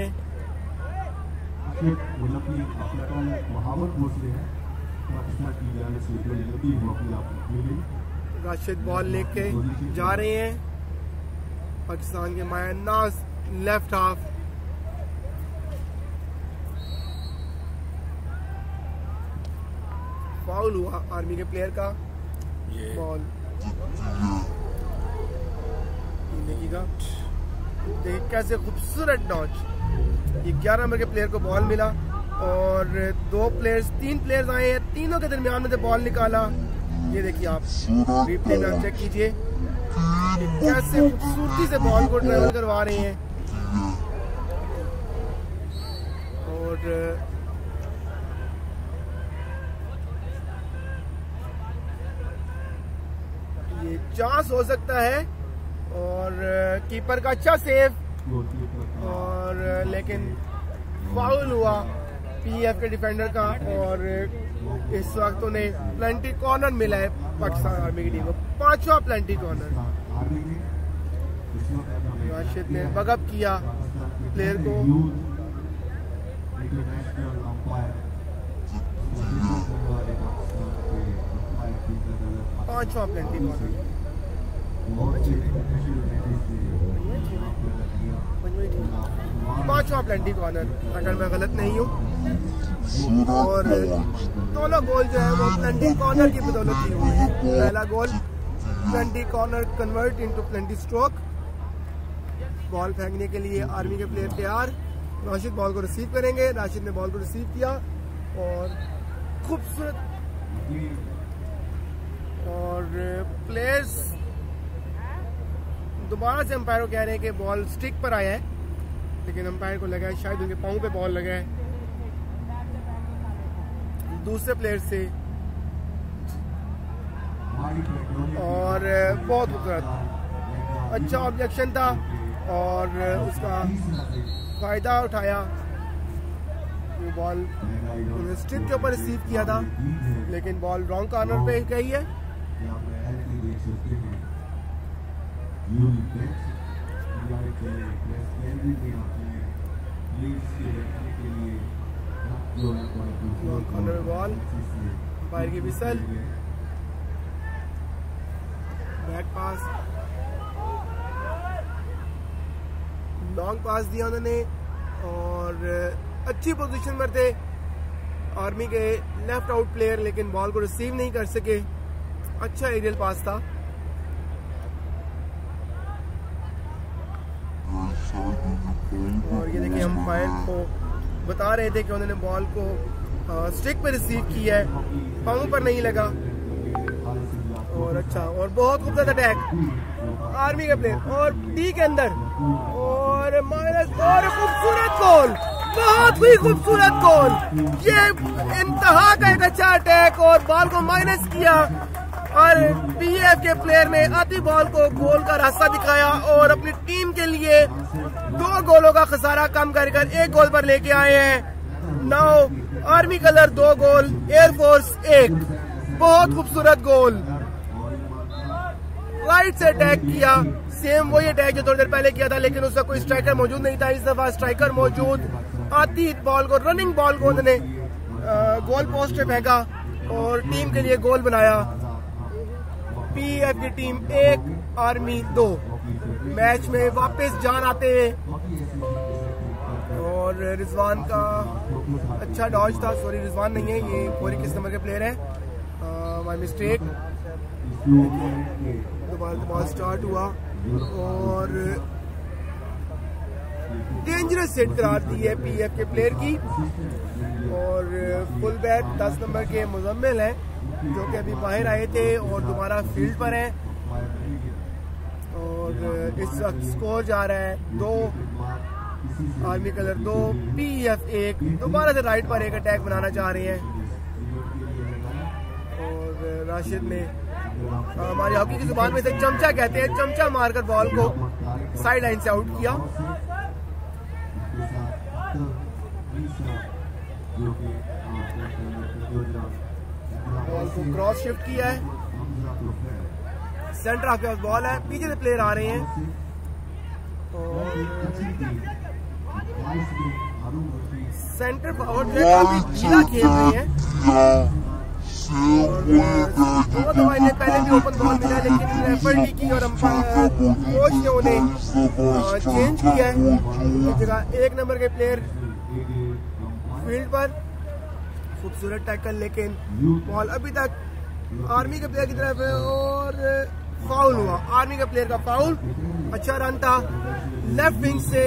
राशिद बॉल लेके जा रहे हैं पाकिस्तान के मायनाज लेफ्ट हाफ। फाउल हुआ आर्मी के प्लेयर का, बॉल देखिएगा, देखिए कैसे खूबसूरत डॉज। ये ग्यारह नंबर के प्लेयर को बॉल मिला और दो प्लेयर्स तीन प्लेयर्स आए हैं, तीनों के दरमियान में से बॉल निकाला। ये देखिए आप रिप्ले में चेक कीजिए कैसे खूबसूरती से बॉल को ट्रेवल करवा रहे हैं। और ये चांस हो सकता है और कीपर का अच्छा सेव और लेकिन फाउल हुआ पीएफ के डिफेंडर का और इस वक्त उन्हें प्लेंटी कॉर्नर मिला है पाकिस्तान आर्मी की टीम को, पांचवा प्लेंटी कॉर्नर। राशिद ने बगअप किया प्लेयर को। पांचवा प्लेंटी कॉर्नर, पांचवा प्लेंटी कॉर्नर अगर मैं गलत नहीं हूँ। और दोनों गोल जो है वो प्लेंटी कॉर्नर की बदौलत ही हुए हैं। पहला goal penalty corner convert into penalty stroke. Ball फेंकने के लिए आर्मी के प्लेयर तैयार। राशिद बॉल को रिसीव करेंगे। राशिद ने बॉल को रिसीव किया और खूबसूरत, ये चांस हो सकता है और कीपर का अच्छा सेव और लेकिन फाउल हुआ पीएफ के डिफेंडर का और इस वक्त उन्हें प्लेंटी कॉर्नर मिला है पाकिस्तान आर्मी की टीम को, पांचवा प्लेंटी कॉर्नर। राशिद ने बगअप किया प्लेयर को। राशिद ने बॉल को रिसीव किया और और प्लेयर्स दोबारा से अंपायर को कह रहे हैं कि बॉल स्टिक पर आया है, लेकिन अंपायर को लगा है शायद उनके पाँव पे बॉल लगा है। दूसरे प्लेयर से और बहुत खूबसूरत अच्छा ऑब्जेक्शन था और उसका फायदा उठाया। वो बॉल उन्होंने स्टिक के ऊपर रिसीव किया था, लेकिन बॉल रॉन्ग कॉर्नर पे गई है। कॉर्नर बॉल, अंपायर की whistle, back pass, long pass दिया उन्होंने और अच्छी पोजीशन पर थे आर्मी के लेफ्ट आउट प्लेयर, लेकिन बॉल को रिसीव नहीं कर सके। अच्छा एरियल पास था। और ये देखिए अंपायर को बता रहे थे कि उन्होंने बॉल को स्टिक पे रिसीव किया है, पाँव पर नहीं लगा। और अच्छा और बहुत खूबसूरत अटैक आर्मी का प्लेयर और डी के अंदर और माइनस और खूबसूरत गोल, बहुत ही खूबसूरत गोल। ये इंतहा का एक अच्छा अटैक और बॉल को माइनस किया और पीएफ के प्लेयर ने आती बॉल को गोल का रास्ता दिखाया और अपनी टीम के लिए दो गोलों का खसारा कम कर कर एक गोल पर लेके आए हैं। नाउ आर्मी कलर दो गोल, एयरफोर्स एक। बहुत खूबसूरत गोल, राइट से अटैक किया, सेम वही अटैक जो थोड़ी देर पहले किया था, लेकिन उसका कोई स्ट्राइकर मौजूद नहीं था। इस दफा स्ट्राइकर मौजूद, आती बॉल को रनिंग बॉल को उन्होंने गोल पोस्ट पे फेंका और टीम के लिए गोल बनाया। पीएफ की टीम एक, आर्मी दो। मैच में वापस जान आते हैं और रिजवान का अच्छा डॉज था, सॉरी रिजवान नहीं है, ये कोरी किस नंबर के प्लेयर है, माय मिस्टेक। दोबारा बॉल स्टार्ट हुआ और डेंजरस सेट करार दी है पीएफ के प्लेयर की। और फुल बैक दस नंबर के मुजम्मिल हैं जो कि अभी बाहर आए थे और दोबारा फील्ड पर हैं। और इस वक्त स्कोर जा रहा है दो, आर्मी कलर दो, पीएफ एक। दोबारा से राइट पर एक अटैक बनाना चाह रहे हैं और राशिद ने हमारी हॉकी की जुबान में से चमचा कहते हैं, चमचा मारकर बॉल को साइड लाइन से आउट किया। बॉल को क्रॉस शिफ्ट किया है, सेंटर हाफ के पास बॉल है, पीछे से प्लेयर आ रहे हैं और सेंटर फॉरवर्ड जो काफी ढीला खेल रहे हैं। दो दफा इन्हें पहले भी ओपन बॉल मिला, लेकिन एफर्ट नहीं की और कोच ने उन्हें चेंज किया है। इस जगह एक नंबर के प्लेयर फील्ड पर, खूबसूरत टैकल, लेकिन बॉल अभी तक आर्मी के प्लेयर की तरफ है और फाउल हुआ। आर्मी के प्लेयर का फाउल, अच्छा रन था लेफ्ट विंग से।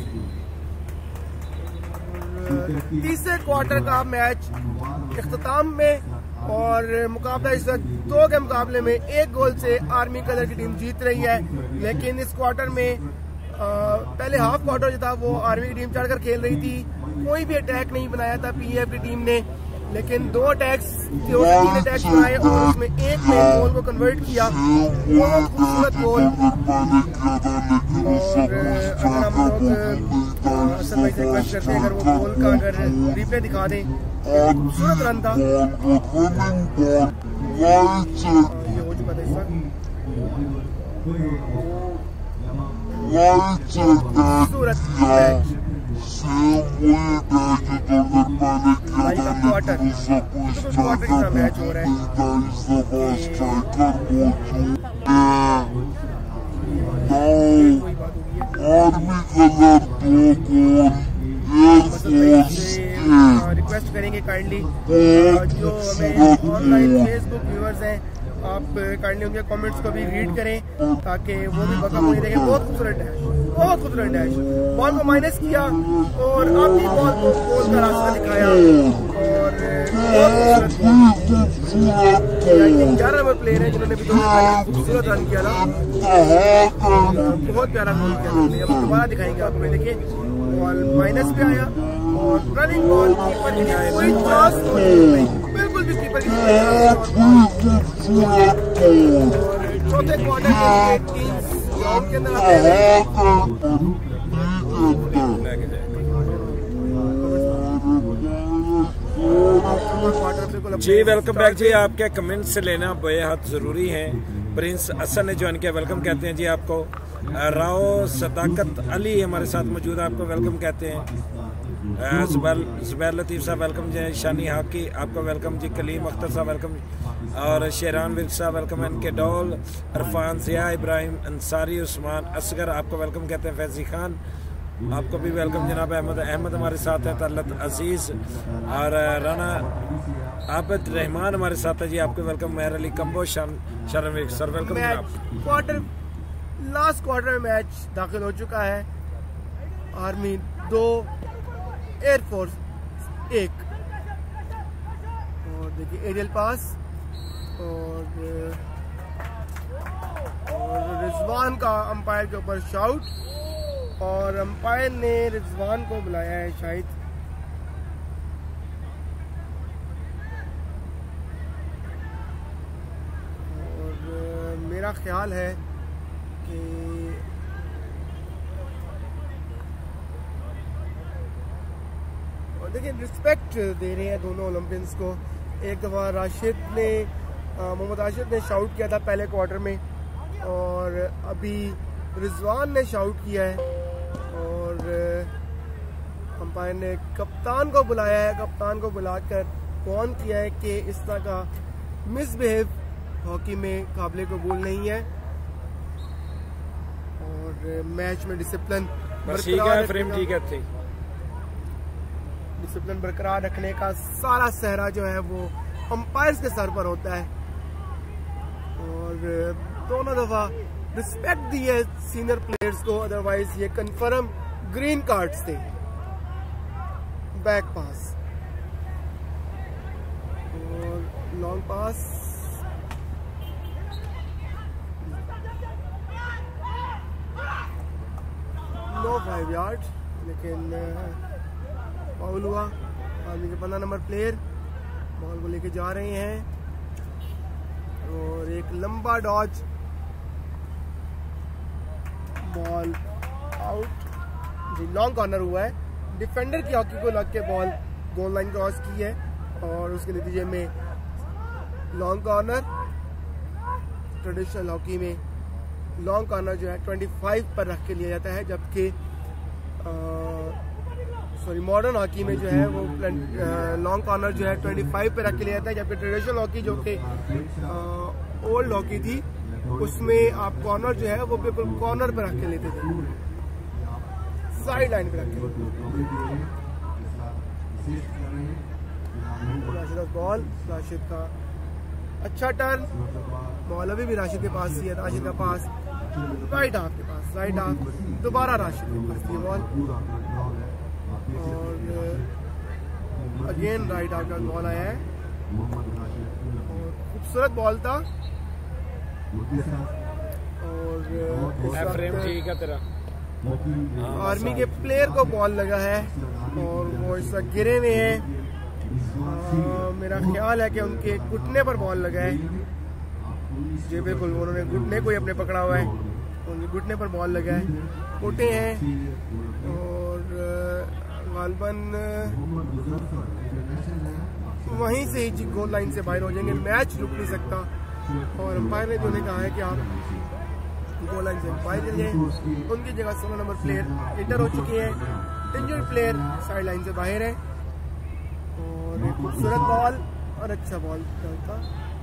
तीसरे क्वार्टर का मैच इख्तिताम में और मुकाबला इस वक्त दो के मुकाबले में एक गोल से आर्मी कलर की टीम जीत रही है। लेकिन इस क्वार्टर में आ, पहले हाफ क्वार्टर जो था वो आर्मी की टीम चढ़कर खेल रही थी, कोई भी अटैक नहीं बनाया था पीएफ की टीम ने, लेकिन दो अटैक्स तीन अटैक्स बनाए और उसमें एक में गोल को कन्वर्ट किया। बहुत खूबसूरत गोल। और अगर हम लोग असल भाई से रिक्वेस्ट करते हैं अगर वो गोल का अगर रिप्ले दिखा दें, खूबसूरत रन था। ये हो चुका था इस वक्त खूबसूरत मैच। क्वार्टर क्वार्टर की तरह मैच हो रहा है। रिक्वेस्ट करेंगे काइंडली जो हमें ऑनलाइन फेसबुक व्यूअर्स हैं, आप काइंडली उनके कमेंट्स को भी रीड करें ताकि वो भी बका मुझे देखें। बहुत खूबसूरत डैश, बहुत खूबसूरत डैश, बॉल को माइनस किया और अपनी बॉल को गोल का रास्ता दिखाया। और ग्यारह नंबर प्लेयर है जिन्होंने भी खूबसूरत रन किया था, बहुत प्यारा गोल किया। अब दोबारा दिखाएंगे आपको, देखिए बॉल माइनस पे आया और रनिंग बॉल, कीपर के लिए कोई चांस नहीं, बिल्कुल भी कीपर की चौथे क्वार्टर के टीम ग्राउंड के अंदर आते हैं। जी वेलकम बैक जी, आपके कमेंट से लेना बेहद ज़रूरी है। प्रिंस हसन ने ज्वाइन किया, वेलकम कहते हैं जी आपको। राव सदाकत अली हमारे साथ मौजूद, आपको वेलकम कहते हैं। जुबैर जुबैर लतीफ़ साहब वेलकम जी। शानी हाकी आपको वेलकम जी। कलीम अख्तर साहब वेलकम और शेरान विर्क साहब वेलकम। एन के डॉल, अरफान ज़िया, इब्राहिम अंसारी, उस्मान असगर आपको वेलकम कहते हैं। फैजी खान आपको भी वेलकम जनाब। अहमद अहमद हमारे साथ है। तलत अजीज़ और राना आबिद रहमान हमारे साथ है जी, आपको welcome. Mehar Ali Kamboh, Sharan sir welcome जनाब। क्वार्टर लास्ट क्वार्टर में मैच दाखिल हो चुका है। आर्मी दो, एयरफोर्स एक। और देखिए एरियल पास और, और रिजवान का अंपायर के ऊपर शाउट और अंपायर ने रिजवान को बुलाया है शायद। और मेरा ख्याल है कि और देखिए रिस्पेक्ट दे रहे हैं दोनों ओलंपियंस को। एक दफ़ा राशिद ने मोहम्मद राशिद ने शाउट किया था पहले क्वार्टर में और अभी रिजवान ने शाउट किया है और अंपायर ने कप्तान को बुलाया है। कप्तान को बुलाकर कौन किया है कि इस तरह का मिसबिहेव हॉकी में काबिल कबूल नहीं है और मैच में डिसिप्लिन डिसिप्लिन बरकरार रखने का सारा सहरा जो है वो अंपायर्स के सर पर होता है। और दोनों दफा रिस्पेक्ट दी है सीनियर प्लेयर्स को, अदरवाइज ये कंफर्म ग्रीन कार्ड्स थे। बैक पास और long pass, no five yard, लेकिन फाउल हुआ। आर्मी के पंद्रह नंबर प्लेयर बॉल को लेके जा रहे हैं और एक लंबा डॉज, बॉल आउट जी। लॉन्ग कॉर्नर हुआ है, डिफेंडर की हॉकी को लग के बॉल गोल लाइन क्रॉस की है और उसके नतीजे में लॉन्ग कॉर्नर। ट्रेडिशनल हॉकी में लॉन्ग कॉर्नर जो है पच्चीस पर रख के लिया जाता है, जबकि सॉरी मॉडर्न हॉकी में जो है वो लॉन्ग कॉर्नर जो है पच्चीस पे रख के लिया जाता है, जबकि ट्रेडिशनल हॉकी जो कि ओल्ड हॉकी थी उसमें आप कॉर्नर जो है वो बिल्कुल कॉर्नर पे रख के लेते थे, साइड लाइन पे रख के। राशिद बॉल, राशिद का अच्छा टर्न, बॉल अभी भी राशिद के पास ही है। राशिद का पास राइट हाफ के पास, राइट हाफ दोबारा राशिद के पास ये बॉल और अगेन राइट हाफ का बॉल आया है और खूबसूरत बॉल था। और ठीक है तेरा आर्मी के प्लेयर को बॉल लगा है और वो इस वक्त गिरे हुए हैं। मेरा ख्याल है कि उनके घुटने पर बॉल लगा है जी, बिल्कुल उन्होंने घुटने को ही अपने पकड़ा हुआ है, उनके घुटने पर बॉल लगा है, मोटे हैं और गालबन वहीं से ही गोल लाइन से बाहर हो जाएंगे। मैच रुक नहीं सकता और अंपायर ने जो कहा है कि आप गोल लाइन से बाहर चलिए। उनकी जगह सोलह नंबर प्लेयर इंटर हो चुके हैं, इंजर्ड प्लेयर साइड लाइन से बाहर है और एक खूबसूरत बॉल और अच्छा बॉल था।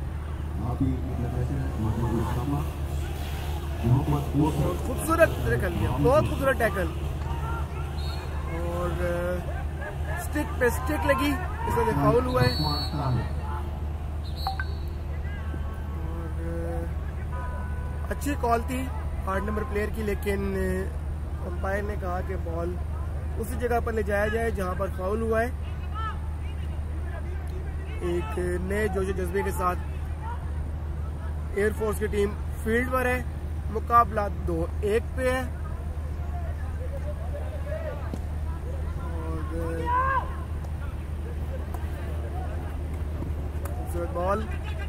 खूबसूरत टैकल किया, बहुत खूबसूरत टैकल और स्टिक पे स्टिक लगी, इसमें फाउल हुआ है और अच्छी कॉल थी आठ नंबर प्लेयर की, लेकिन अंपायर ने कहा कि बॉल उसी जगह पर ले जाया जाए जहां पर फाउल हुआ है एक नए जोश जज्बे के साथ एयरफोर्स की टीम फील्ड पर है। मुकाबला दो एक पे है और बॉल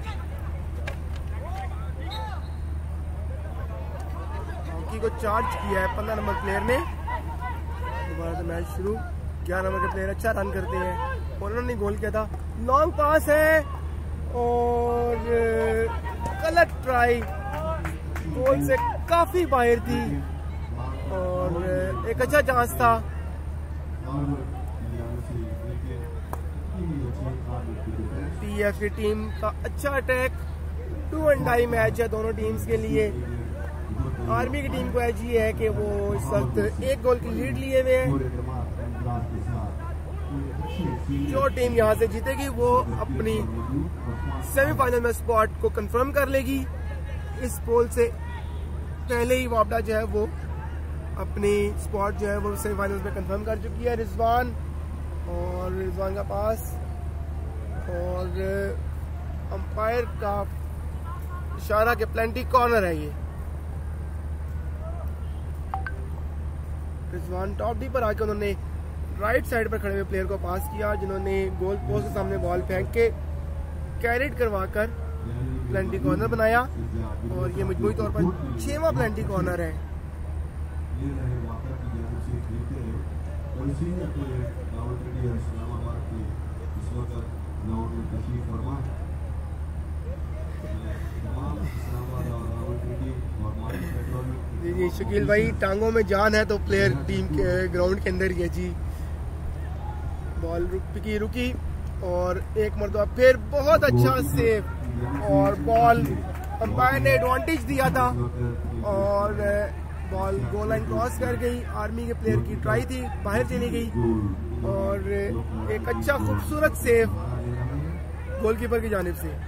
हॉकी को चार्ज किया है पंद्रह नंबर प्लेयर ने। दोबारा से मैच शुरू। ग्यारह नंबर के प्लेयर अच्छा रन करते हैं और उन्होंने गोल किया था। लॉन्ग पास है और गलत ट्राई, गोल से काफी बाहर थी और एक अच्छा चांस था। पीएफ की टीम का अच्छा attack. Do and die match है दोनों टीम्स के लिए। आर्मी की टीम को एज ये है कि वो इस वक्त एक गोल की लीड लिए हुए है। जो टीम यहाँ से जीतेगी वो अपनी सेमीफाइनल में स्पॉट को कंफर्म कर लेगी। इस पोल से पहले ही वापडा जो है वो अपनी स्पॉट जो है वो सेमीफाइनल में कंफर्म कर चुकी है। रिजवान और रिजवान का पास और अंपायर का इशारा के प्लेंटी कॉर्नर है ये। रिजवान टॉप डी पर आके उन्होंने राइट साइड पर खड़े हुए प्लेयर को पास किया जिन्होंने गोल पोस्ट के सामने बॉल फेंक के कैरिड करवाकर प्लेंटी कॉर्नर बनाया और ये मजबूरी तौर पर छठवां प्लेंटी कॉर्नर है। जी जी शकील भाई, टांगों में जान है तो प्लेयर टीम के ग्राउंड के अंदर ही है जी। बॉल रुकी रुकी और एक मरतबा फिर बहुत अच्छा सेव और बॉल अंपायर ने एडवांटेज दिया था और बॉल गोल लाइन क्रॉस कर गई। आर्मी के प्लेयर की ट्राई थी, बाहर चली गई और एक अच्छा खूबसूरत सेव गोलकीपर की जानिब से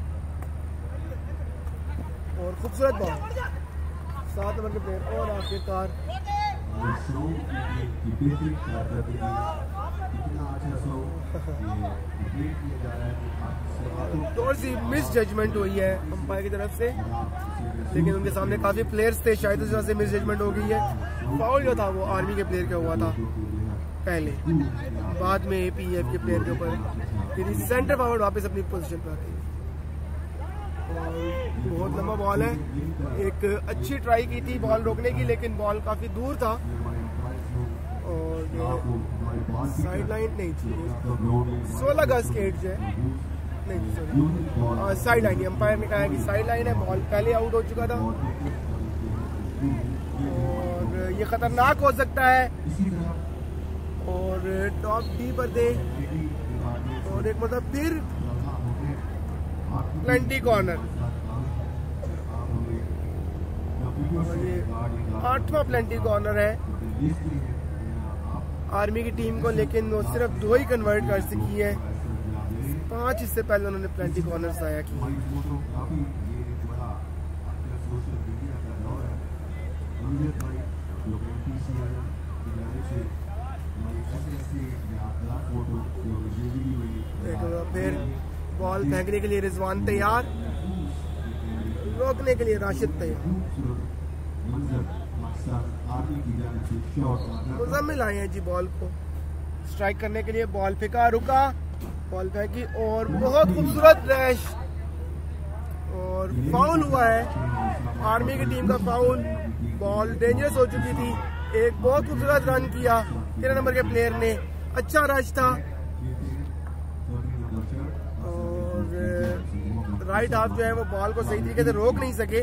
और खूबसूरत बॉल। सात नंबर के प्लेयर और आखिरकार थोड़ी सी मिस जजमेंट हुई है अंपायर की तरफ से, लेकिन उनके सामने काफी प्लेयर्स थे, शायद उस वजह से मिस जजमेंट हो गई है। फाउल जो था वो आर्मी के प्लेयर का हुआ था पहले, बाद में पीएफ के प्लेयर के ऊपर फिर सेंटर फॉरवर्ड वापस अपनी पोजीशन पर आती है। बहुत लंबा बॉल है, एक अच्छी ट्राई की थी बॉल रोकने की लेकिन बॉल काफी दूर था और साइड लाइन नहीं थी। सोलह गज के एज है नहीं सॉरी साइड लाइन, अंपायर ने कहा है कि साइड लाइन है। बॉल पहले आउट हो चुका था और ये खतरनाक हो सकता है और टॉप डी पर दे और एक मतलब फिर प्लेंटी कॉर्नर। ये आठवां प्लेंटी कॉर्नर है आर्मी की टीम को, लेकिन वो सिर्फ दो ही कन्वर्ट कर सकी है। पांच इससे पहले उन्होंने प्लेंटी कॉर्नर जाया किया। फिर बॉल फेंकने के लिए रिजवान तैयार, रोकने के लिए राशिद तैयार। मुजम्मिल आए हैं जी बॉल को स्ट्राइक करने के लिए। बॉल फेंका, रुका, बॉल फेंकी और बहुत खूबसूरत रैश और फाउल हुआ है आर्मी की टीम का फाउल। बॉल डेंजरस हो चुकी थी, एक बहुत खूबसूरत रन किया तेरह नंबर के प्लेयर ने, अच्छा रश था और राइट हाफ जो है वो बॉल को सही तरीके से रोक नहीं सके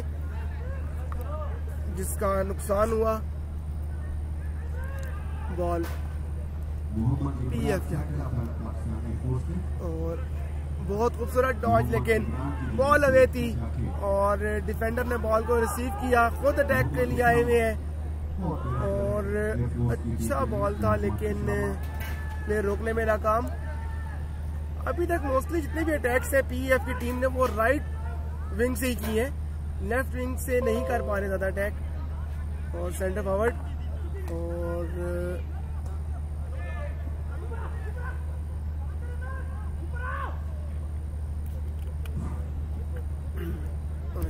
जिसका नुकसान हुआ। बॉल पीएफ और बहुत खूबसूरत डॉज, लेकिन बॉल अवे थी और डिफेंडर ने बॉल को रिसीव किया, खुद अटैक के लिए आए हुए हैं और अच्छा बॉल था लेकिन प्लेयर रोकने में नाकाम। अभी तक मोस्टली जितने भी अटैक्स है पीएफ की टीम ने वो राइट विंग से ही किए हैं, लेफ्ट विंग से नहीं कर पा रहे ज्यादा अटैक। और सेंटर फॉरवर्ड और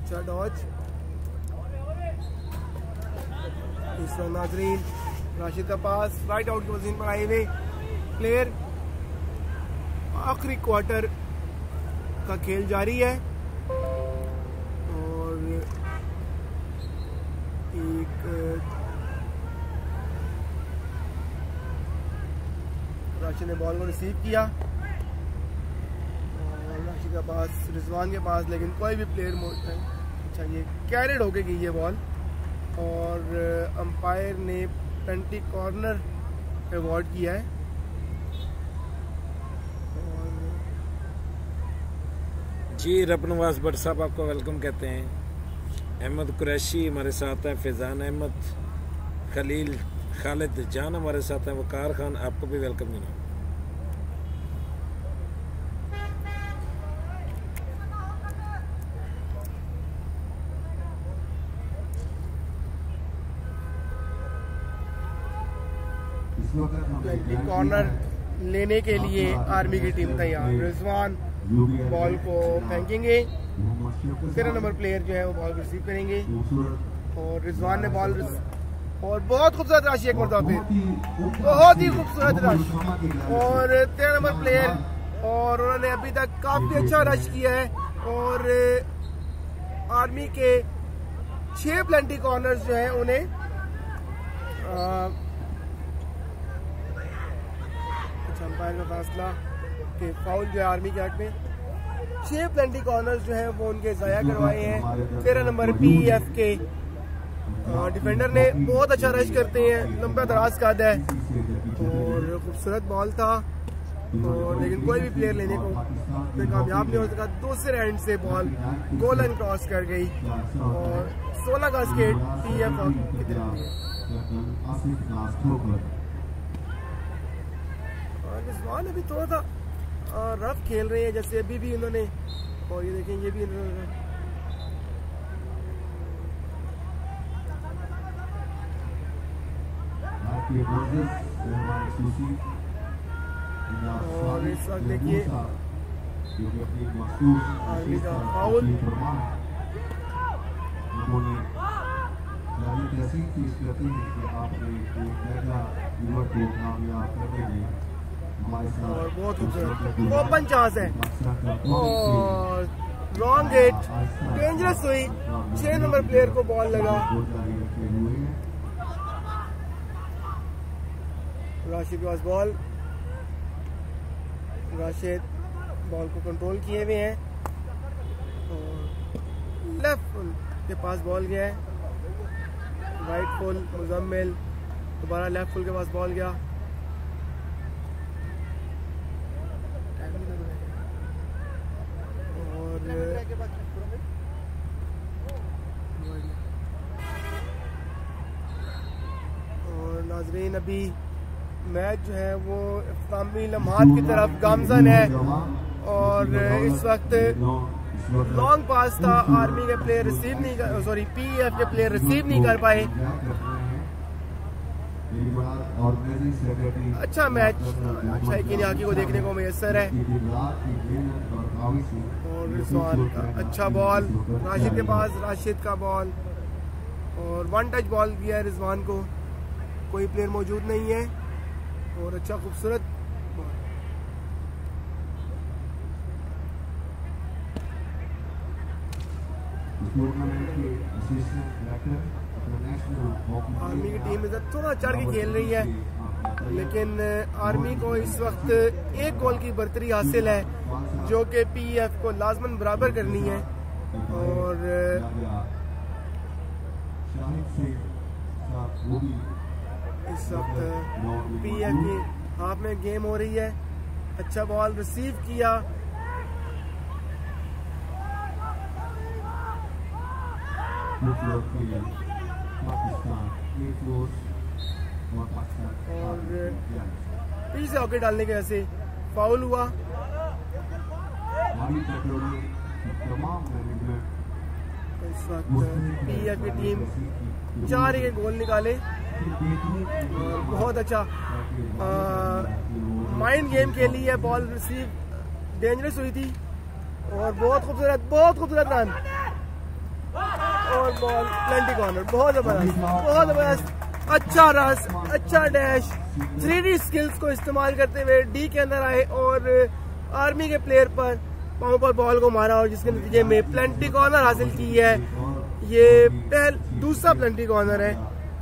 अच्छा डॉज। इस वक्त नाजरीन राशिद का पास राइट आउट की पोजीशन पर आए हुए प्लेयर। आखिरी क्वार्टर का खेल जारी है और एक राशिद ने बॉल को रिसीव किया और राशिद का पास रिजवान के पास, लेकिन कोई भी प्लेयर अच्छा ये कैरेड होके गई है बॉल और अंपायर ने पेनल्टी कॉर्नर अवार्ड किया है। जी रब नवाज भट्ट साहब आपको वेलकम कहते हैं। अहमद कुरैशी हमारे साथ हैं, फैजान अहमद, खलील खालिद जान हमारे साथ हैं, वकार खान आपको भी वेलकम जनाब। कॉर्नर लेने के लिए आर्मी की टीम तैयार। रिजवान बॉल को फेंकेंगे, तेरह नंबर प्लेयर जो है वो बॉल रिसीव करेंगे और रिजवान ने बॉल और बहुत खूबसूरत राशि एक मरतबा पे, बहुत ही खूबसूरत रश और तेरह नंबर प्लेयर और उन्होंने अभी तक काफी अच्छा रश किया है और आर्मी के छह प्लेंटी कॉर्नर्स जो है उन्हें अंपायर का फैसला कि फाउल जो है आर्मी के हक में। छह प्लेंटी कॉर्नर्स जो है वो उनके ज़ाया करवाए हैं। तेरह नंबर पी एफ के डिफेंडर ने बहुत अच्छा रश करते हैं, लंबा दराज कद है और खूबसूरत बॉल था और लेकिन कोई भी प्लेयर लेने को कामयाब नहीं हो सका। दूसरे एंड से बॉल गोल लाइन क्रॉस कर गई और सोलह का स्केट पी एफ की तरफ। रिजवान अभी थोड़ा सा रफ खेल रहे हैं जैसे अभी भी इन्होंने, और ये देखें ये भी इन्होंने और इस वक्त देखिए आर्मी का फाउल। और बहुत खूबसूरत ओपन चांस है और रॉन्ग हिट, डेंजरस हुई, छह नंबर प्लेयर को बॉल लगा। राशिद के पास बॉल, राशिद बॉल को कंट्रोल किए हुए हैं और लेफ्ट फुल के पास बॉल गया है, राइट फुल मुजम्मिल, दोबारा लेफ्ट फुल के पास बॉल गया और नाजरीन अभी मैच जो है वो इख्तितामी लम्हात की तरफ गामजन है और इस वक्त लॉन्ग पास था, आर्मी के प्लेयर रिसीव नहीं कर, सॉरी पी एफ के प्लेयर रिसीव नहीं कर पाए। अच्छा मैच अच्छा कि हॉकी को देखने को मैसर है और रिजवान का अच्छा बॉल, राशिद के पास राशिद का बॉल और वन टच बॉल दिया है रिजवान को, कोई प्लेयर मौजूद नहीं है और अच्छा खूबसूरत आर्मी की टीम इधर थोड़ा चढ़ के खेल रही है लेकिन आर्मी को इस वक्त एक गोल की बढ़तरी हासिल है जो कि पी एफ को लाजमन बराबर करनी है और इस वक्त पी एफ की हाफ में गेम हो रही है। अच्छा बॉल रिसीव किया और पी से हॉकी डालने के वजह से फाउल हुआ। इस वक्त पी एफ की टीम चाह रही है गोल निकाले और बहुत अच्छा माइंड गेम खेली है, बॉल रिसीव डेंजरस हुई थी और बहुत खूबसूरत बहुत खूबसूरत रन और बॉल प्लेंटी कॉर्नर। बहुत जबरदस्त, बहुत जबरदस्त, अच्छा रस, अच्छा डैश, थ्री डी स्किल्स को इस्तेमाल करते हुए डी के अंदर आए और आर्मी के प्लेयर पर पाँव पर बॉल को मारा और जिसके नतीजे में प्लेंटी कॉर्नर हासिल की है। ये पहल दूसरा प्लेंटी कॉर्नर है।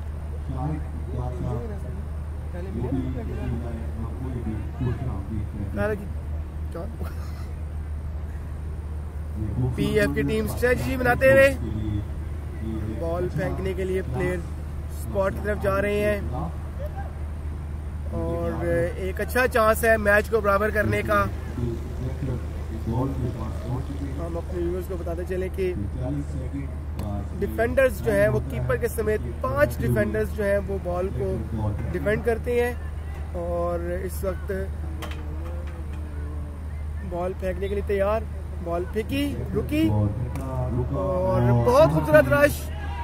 पीएफ की टीम स्ट्रेटजी बनाते हुए बॉल फेंकने के लिए प्लेयर स्पॉट की तरफ जा रहे हैं और एक अच्छा चांस है मैच को बराबर करने का। हम अपने व्यूअर्स को बताते चले कि डिफेंडर्स जो हैं वो कीपर के समेत पांच डिफेंडर्स जो हैं वो बॉल को डिफेंड करते हैं और इस वक्त बॉल फेंकने के लिए तैयार। बॉल फेंकी, रुकी और बहुत खूबसूरत रश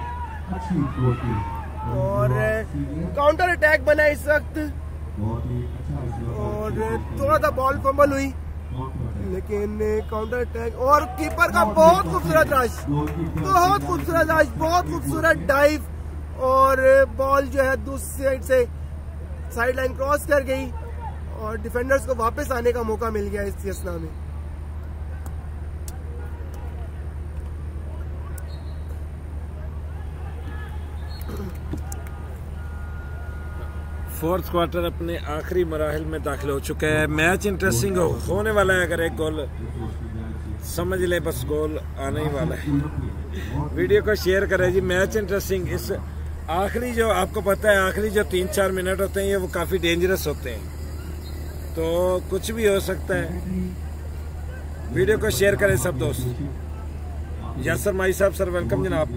और काउंटर अटैक बना इस वक्त और थोड़ा सा बॉल फंबल हुई लेकिन काउंटर अटैक और कीपर का बहुत खूबसूरत रश, बहुत खूबसूरत रश, बहुत खूबसूरत डाइव और बॉल जो है दूसरी साइड से साइड लाइन क्रॉस कर गई और डिफेंडर्स को वापस आने का मौका मिल गया इस असना में। फोर्थ क्वार्टर अपने आखिरी मराहल में दाखिल हो चुका है। मैच इंटरेस्टिंग होने वाला है। अगर एक गोल समझ ले, बस गोल आने ही वाला है। वीडियो को शेयर करें जी। Match interesting. इस आखिरी जो आपको पता है आखिरी जो तीन चार मिनट होते हैं ये वो काफी डेंजरस होते हैं, तो कुछ भी हो सकता है। वीडियो को शेयर करें सब दोस्त। यासर माई साहब सर वेलकम जनाब।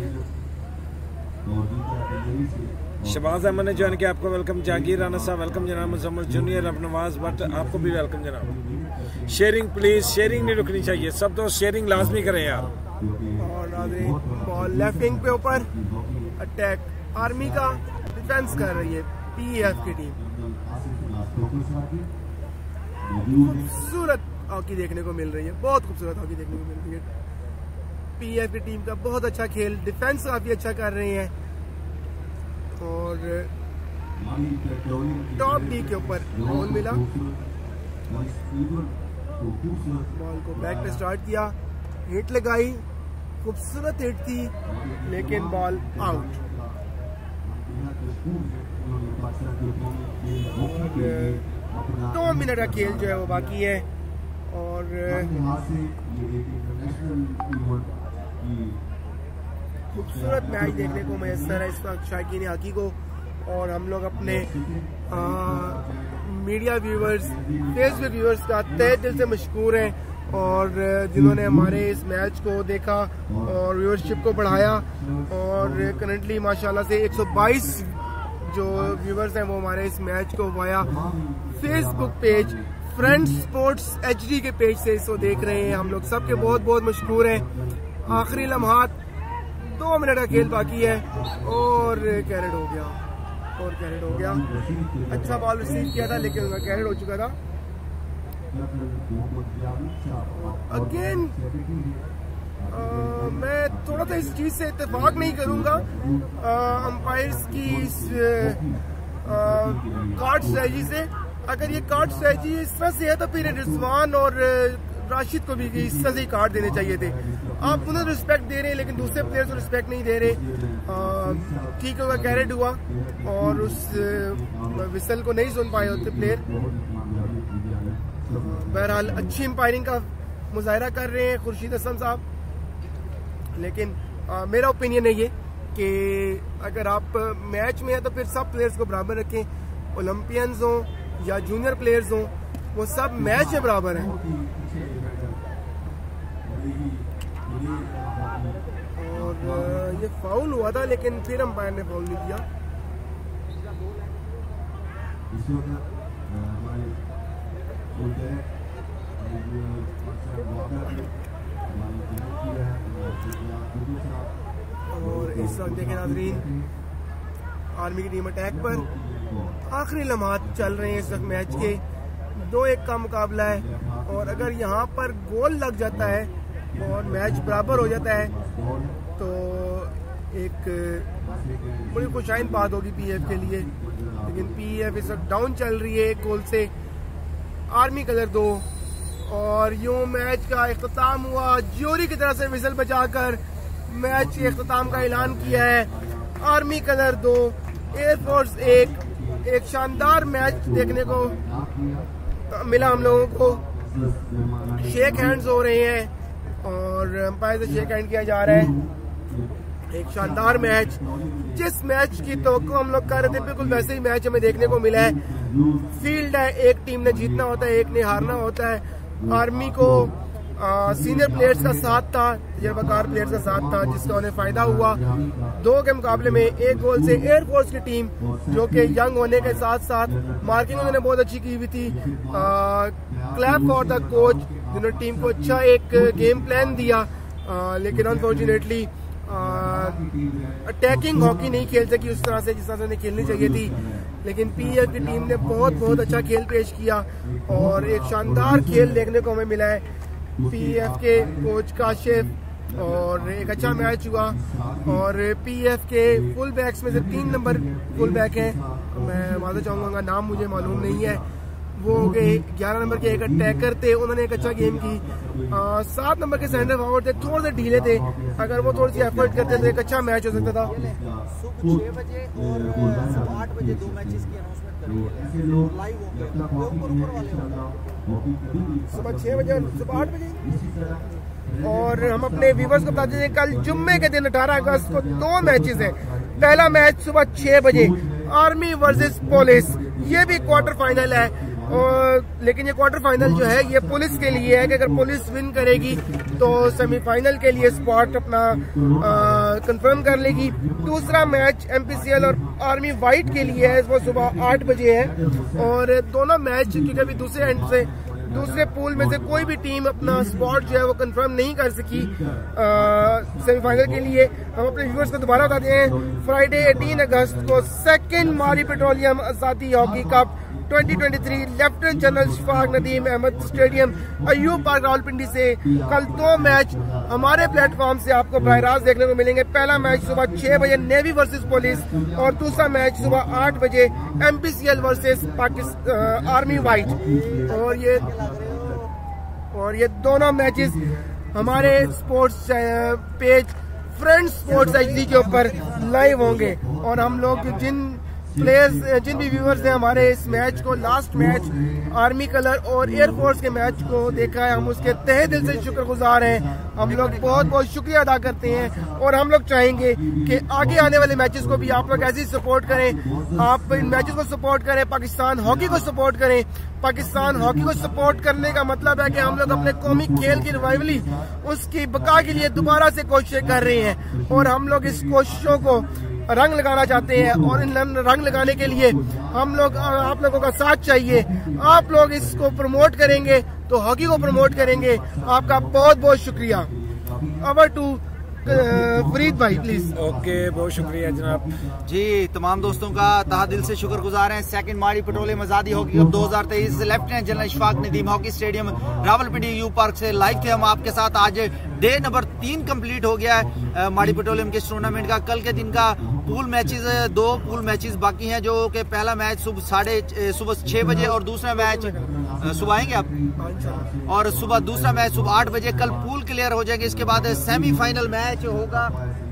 शबाज अहमद ने ज्वाइन किया, आपको वेलकम। जागीर राना साहब वेलकम जनाब। मुजम्मल जूनियर, अब नवाज भट्ट आपको भी वेलकम जनाब। शेयरिंग प्लीज, शेयरिंग नहीं रुकनी चाहिए। सब दोस्त शेयरिंग लाजमी करें यार। और बॉल लेफ्ट विंग पे ऊपर अटैक आर्मी का डिफेंस कर रही है पीएफ की टीम। खूबसूरत हॉकी देखने को मिल रही है, बहुत खूबसूरत हॉकी देखने को मिल रही है। पीएफ की टीम का बहुत अच्छा खेल, डिफेंस काफी अच्छा कर रहे हैं और टॉप डी के ऊपर बॉल मिला। बॉल को बैक पे स्टार्ट किया, हिट लगाई, खूबसूरत हिट थी लेकिन बॉल आउट। दो मिनट का खेल जो है वो बाकी है और खूबसूरत मैच देखने को मैसर है इस वक्त शायकीन हॉकी को। और हम लोग अपने आ, मीडिया व्यूवर्स, फेसबुक व्यूवर्स का तहे दिल से मशकूर हैं और जिन्होंने हमारे इस मैच को देखा और व्यूअरशिप को बढ़ाया। और करंटली माशाल्लाह से एक सौ बाईस जो व्यूवर्स हैं वो हमारे इस मैच को via Facebook page friends sports HD के पेज से इसको देख रहे हैं। हम लोग सबके बहुत बहुत मशकूर हैं। आखिरी लम्हात, दो मिनट का खेल बाकी है और कैरेट हो गया और कैरेट हो गया। अच्छा बॉल रिसीव किया था लेकिन उनका कैरेट हो चुका था। अगेन मैं थोड़ा सा इस चीज से इत्तेफाक नहीं करूंगा अंपायर्स की इस कार्ड स्ट्रेटजी से। अगर ये कार्ड स्ट्रेटजी इस तरह से है तो फिर रिजवान और राशिद को भी इस तरह से ही कार्ड देने चाहिए थे। आप उन्हें रिस्पेक्ट दे रहे हैं लेकिन दूसरे प्लेयर्स को रिस्पेक्ट नहीं दे रहे। ठीक होगा, कैरेट हुआ और उस विसल को नहीं सुन पाए होते प्लेयर। बहरहाल अच्छी एम्पायरिंग का मुजाहरा कर रहे हैं खुर्शीद असलम साहब। लेकिन आ, मेरा ओपिनियन है ये कि अगर आप मैच में है तो फिर सब प्लेयर्स को बराबर रखें। ओलंपियंस हों या जूनियर प्लेयर्स हों, वो सब मैच में बराबर हैं। और ये फाउल हुआ था लेकिन फिर अंपायर ने फाउल नहीं दिया। और इस वक्त देखें नाजरीन, आर्मी की टीम अटैक पर। आखिरी लम्हात चल रहे हैं इस वक्त मैच के, दो एक का मुकाबला है और अगर यहाँ पर गोल लग जाता है और मैच बराबर हो जाता है तो एक बड़ी खुशाइन बात होगी पीएफ के लिए, लेकिन पीएफ इस वक्त डाउन चल रही है एक गोल से, आर्मी कलर दो। और यूं मैच का इख्तिताम हुआ, ज्यूरी की तरफ से विसल बजाकर मैच के इख्तिताम का ऐलान किया है। आर्मी कलर दो, एयरफोर्स एक। एक शानदार मैच देखने को मिला हम लोगों को। शेक हैंड्स हो रहे हैं और अंपायर से शेक हैंड किया जा रहा है। एक शानदार मैच, जिस मैच की तवक्को हम लोग कर रहे थे बिल्कुल वैसे ही मैच हमें देखने को मिला है। फील्ड है, एक टीम ने जीतना होता है, एक ने हारना होता है। आर्मी को आ, सीनियर प्लेयर्स का साथ था, तजर्बाकार प्लेयर्स का साथ था, जिसका उन्हें फायदा हुआ। दो के मुकाबले में एक गोल से एयरफोर्स की टीम, जो कि यंग होने के साथ साथ मार्किंग उन्होंने बहुत अच्छी की हुई थी। क्लैप फॉर द कोच, जिन्होंने टीम को अच्छा एक गेम प्लान दिया, आ, लेकिन अनफॉर्चुनेटली अटैकिंग हॉकी नहीं खेल सकी उस तरह से जिस तरह से उन्हें खेलनी चाहिए थी। लेकिन पीएफ की टीम ने बहुत बहुत अच्छा खेल पेश किया और एक शानदार खेल देखने को हमें मिला है पीएफ के कोच काशिफ, और एक अच्छा मैच हुआ। और पीएफ के फुल बैक्स में से तीन नंबर फुल बैक हैं, मैं मालूम चाहूँगा, नाम मुझे मालूम नहीं है, वो हो गए। ग्यारह नंबर के एक अटैकर थे, उन्होंने एक अच्छा गेम की। आ, सात नंबर के सेंटर फॉरवर्ड थे, थोड़े से ढीले थे, अगर वो थोड़ी सी एफर्ट करते तो एक अच्छा मैच हो सकता था। सुबह छह बजे और आठ बजे दो मैचेस की अनाउंसमेंट करेंगे, लाइव होंगे, सुबह छह बजे और सुबह आठ बजे। और हम अपने व्यूवर्स को बताते हैं कल जुम्मे के दिन अठारह अगस्त को दो मैचेस हैं। पहला मैच सुबह छह बजे आर्मी वर्सेस पुलिस, ये भी क्वार्टर फाइनल है। और लेकिन ये क्वार्टर फाइनल जो है ये पुलिस के लिए है कि अगर पुलिस विन करेगी तो सेमीफाइनल के लिए स्पॉट अपना कंफर्म कर लेगी। दूसरा मैच एमपीसीएल और आर्मी वाइट के लिए है, वो सुबह आठ बजे है। और दोनों मैच क्योंकि अभी दूसरे एंड से दूसरे पूल में से कोई भी टीम अपना स्पॉट जो है वो कंफर्म नहीं कर सकी सेमीफाइनल के लिए। हम अपने व्यूअर्स को दोबारा बताते हैं, फ्राइडे अठारह अगस्त को सेकंड मारी पेट्रोलियम आजादी हॉकी कप दो हज़ार तेईस lieutenant general Shafaq Nadeem Ahmed stadium Ayub park Rawalpindi से कल दो मैच हमारे प्लेटफॉर्म से आपको बराह रास्त देखने को मिलेंगे। पहला मैच सुबह छह बजे नेवी वर्सेस पुलिस और दूसरा मैच सुबह आठ बजे MPCL versus Pakistan army white. और ये और ये दोनों मैचेस हमारे sports page friends sports HD के ऊपर लाइव होंगे। और हम लोग जिन प्लेयर्स जिन भी व्यूअर्स ने हमारे इस मैच को, लास्ट मैच आर्मी कलर और एयरफोर्स के मैच को देखा है, हम उसके तहे दिल से शुक्रगुजार हैं। हम लोग बहुत बहुत शुक्रिया अदा करते हैं और हम लोग चाहेंगे कि आगे आने वाले मैचेस को भी आप लोग ऐसे ही सपोर्ट करें। आप इन मैचेस को सपोर्ट करें, पाकिस्तान हॉकी को सपोर्ट करें। पाकिस्तान हॉकी को सपोर्ट करने का मतलब है कि हम लोग अपने कौमी खेल की रिवाइवली, उसकी बका के लिए दोबारा से कोशिशें कर रहे हैं और हम लोग इस कोशिशों को रंग लगाना चाहते हैं। और इन रंग लगाने के लिए हम लोग आप लोगों का साथ चाहिए। आप लोग इसको प्रमोट करेंगे तो हॉकी को प्रमोट करेंगे। आपका बहुत बहुत शुक्रिया। ओवर टू फरीद भाई प्लीज। ओके, बहुत शुक्रिया जनाब जी। तमाम दोस्तों का तहा दिल से शुक्रगुजार हैं। सेकंड मारी पेट्रोलियम आजादी हॉकी कप दो हज़ार तेईस lieutenant general Shafaq Nadeem hockey stadium Rawalpindi यू पार्क से लाइव थे हम आपके साथ। आज डे नंबर तीन कंप्लीट हो गया है माड़ी पेट्रोलियम के इस टूर्नामेंट का। कल के दिन का पूल मैचेस, दो पूल मैचेस बाकी हैं, जो कि पहला मैच सुबह साढ़े सुबह छह बजे और दूसरा मैच सुबह आएंगे आप, और सुबह दूसरा मैच सुबह आठ बजे। कल पूल क्लियर हो जाएंगे, इसके बाद सेमीफाइनल मैच होगा।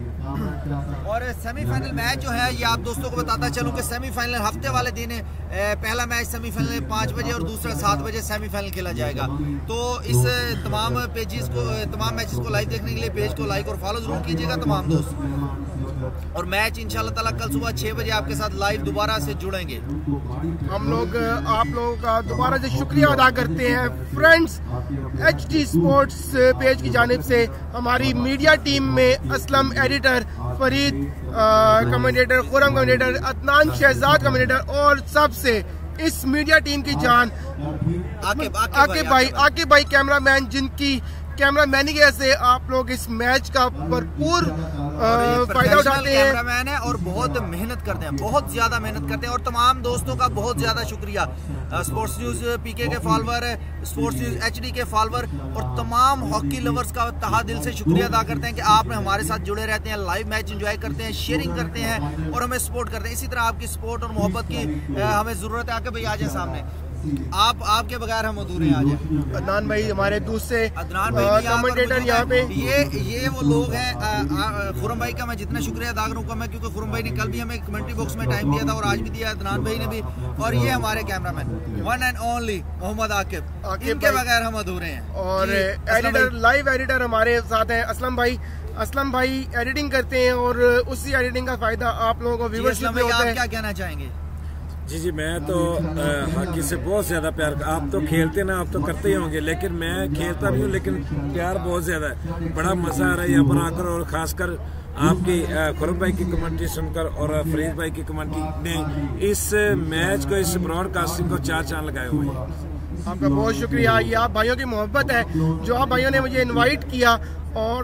और सेमीफाइनल मैच जो है ये आप दोस्तों को बताता चलूं कि सेमीफाइनल हफ्ते वाले दिन पहला मैच सेमीफाइनल पाँच बजे और दूसरा सात बजे सेमीफाइनल खेला जाएगा। तो इस तमाम पेजेस को, तमाम मैचेस को लाइव देखने के लिए पेज को लाइक और फॉलो जरूर कीजिएगा तमाम दोस्त। और मैच इंशाल्लाह ताला कल सुबह छह बजे आपके साथ लाइव दोबारा से जुड़ेंगे। हम लोग आप लोगों का दोबारा से शुक्रिया अदा करते हैं फ्रेंड्स एचडी स्पोर्ट्स पेज की जानिब से। हमारी मीडिया टीम में Aslam editor, Farid commentator, Khurram commentator, Adnan Shahzad commentator और सबसे इस मीडिया टीम की जान आकिब आकिब भाई आकिब भाई कैमरामैन, जिनकी कैमरामैनी की वजह से आप लोग इस मैच का भरपूर फायदा उठाते हैं। कैमरामैन है और बहुत मेहनत करते हैं, बहुत ज्यादा मेहनत करते हैं। और तमाम दोस्तों का बहुत ज्यादा शुक्रिया, स्पोर्ट्स न्यूज पीके के फॉलोअर, स्पोर्ट्स न्यूज एचडी के फॉलोअर और तमाम हॉकी लवर्स का तहा दिल से शुक्रिया अदा करते हैं कि आपने हमारे साथ जुड़े रहते हैं, लाइव मैच एंजॉय करते हैं, शेयरिंग करते हैं और हमें सपोर्ट करते हैं। इसी तरह आपकी सपोर्ट और मोहब्बत की हमें जरूरत है। आके भाई आ जाए सामने, आप आपके बगैर हम अधूरे आ जाए। अदनान भाई हमारे दूसरे अदनान भाई कमेंटेटर यहाँ पे, ये ये वो लोग हैं। खुरम भाई का मैं जितना शुक्रिया अदा करूँगा मैं, क्योंकि खुरम भाई ने कल भी हमें कमेंट्री बॉक्स में टाइम दिया था और आज भी दिया अदनान भाई ने भी। और ये हमारे cameraman one and only Mohammad Aqib, इनके बगैर हम अधूरे हैं। और एडिटर, लाइव एडिटर हमारे साथ हैं असलम भाई। असलम भाई एडिटिंग करते हैं और उसी एडिटिंग का फायदा आप लोगों को व्यूअरशिप में होता है। क्या कहना चाहेंगे? जी जी, मैं तो हॉकी से बहुत ज़्यादा प्यार, आप तो खेलते ना, आप तो करते ही होंगे, लेकिन मैं खेलता भी हूँ, लेकिन प्यार बहुत ज़्यादा है। बड़ा मज़ा आ रहा है यहाँ पर आकर और ख़ासकर आपकी खुरम भाई की कमेंट्री सुनकर और फरीद भाई की कमेंट्री ने इस मैच को, इस ब्रॉडकास्टिंग को चार चांद लगाए हुए हैं। आपका बहुत शुक्रिया। ये आप भाइयों की मोहब्बत है जो आप भाइयों ने मुझे इनवाइट किया और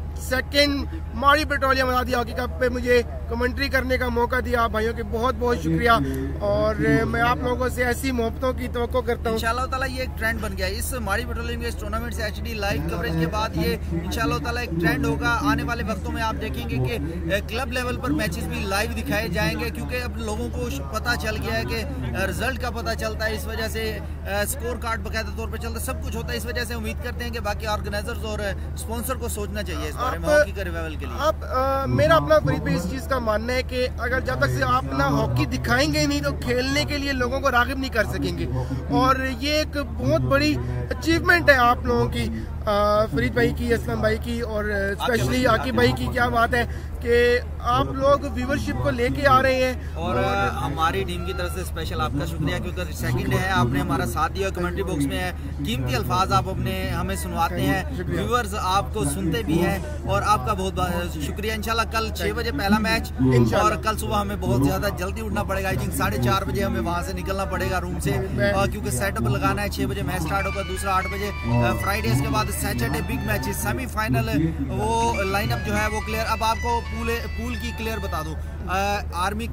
सेकंड मारी पेट्रोलियम आज़ादी हॉकी कप पे मुझे कमेंट्री करने का मौका दिया। आप भाइयों के बहुत बहुत शुक्रिया और मैं आप लोगों से ऐसी मोहब्बतों की तवक्को करता हूँ। इंशाल्लाह ताला ये एक ट्रेंड बन गया है। इस मारी पेट्रोलियम के इस टूर्नामेंट से एचडी लाइव कवरेज के बाद ये इंशाल्लाह ताला एक ट्रेंड होगा। आने वाले वक्तों में आप देखेंगे कि क्लब लेवल पर मैचेस भी लाइव दिखाए जाएंगे, क्योंकि अब लोगों को पता चल गया है कि रिजल्ट का पता चलता है, इस वजह से स्कोर कार्ड बाकायदा तौर पर चलता है, सब कुछ होता है। इस वजह से उम्मीद करते हैं कि बाकी ऑर्गेनाइजर्स और स्पॉन्सर को सोचना चाहिए इस बारे में हॉकी के रिवाइवल के लिए। आप आ, मेरा अपना फरीद भाई इस चीज का मानना है कि अगर जब तक से आप ना हॉकी दिखाएंगे नहीं तो खेलने के लिए लोगों को राग़िब नहीं कर सकेंगे। और ये एक बहुत बड़ी अचीवमेंट है आप लोगों की, फरीद भाई की, असलम भाई की और स्पेशली आकिब भाई की। क्या बात है कि आप लोग व्यूअरशिप को लेके आ रहे हैं और, और हमारी टीम की तरफ से स्पेशल आपका शुक्रिया, क्योंकि सेकंड है, आपने हमारा साथ दिया। कमेंट्री बॉक्स में है, कीमती अल्फाज आप अपने हमें सुनवाते हैं, व्यूअर्स आपको सुनते भी हैं और आपका बहुत बहुत शुक्रिया। इंशाल्लाह कल छः बजे पहला मैच और कल सुबह हमें बहुत ज़्यादा जल्दी उठना पड़ेगा। आई थिंक साढ़े चार बजे हमें वहाँ से निकलना पड़ेगा रूम से, क्योंकि सेटअप लगाना है। छः बजे मैच स्टार्ट होगा, दूसरा आठ बजे फ्राइडे के बाद सैटरडे बिग मैचेस, सेमीफाइनल वो लाइनअप जो है वो क्लियर। अब आपको पूल पूल की क्लियर बता दूं, आर्मी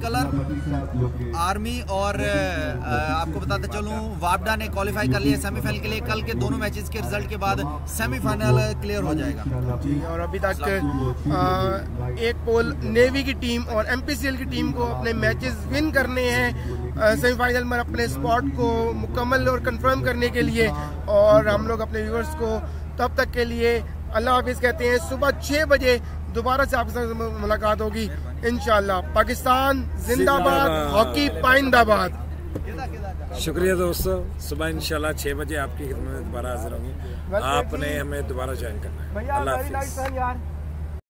कलर, आर्मी और आ, आपको बताते चलूं वापडा ने क्वालिफाई कर लिया सेमीफाइनल के लिए। कल के दोनों मैचेस के रिजल्ट के बाद सेमीफाइनल क्लियर हो जाएगा। और अभी तक आ, एक पोल नेवी की टीम और एमपीसीएल की टीम को अपने मैचेस विन करने हैं सेमीफाइनल में अपने स्पॉट को मुकम्मल और कंफर्म करने के लिए। और हम लोग अपने व्यूअर्स को तब तक के लिए अल्लाह हाफिज कहते हैं। सुबह छः बजे दोबारा से आपके साथ मुलाकात होगी इंशाल्लाह। पाकिस्तान जिंदाबाद, हॉकी पाइंदाबाद। शुक्रिया दोस्तों, सुबह इंशाल्लाह छः बजे आपकी खिदमत में दोबारा हाजिर होंगे। आपने हमें दोबारा ज्वाइन करना है। अल्लाह हाफिज।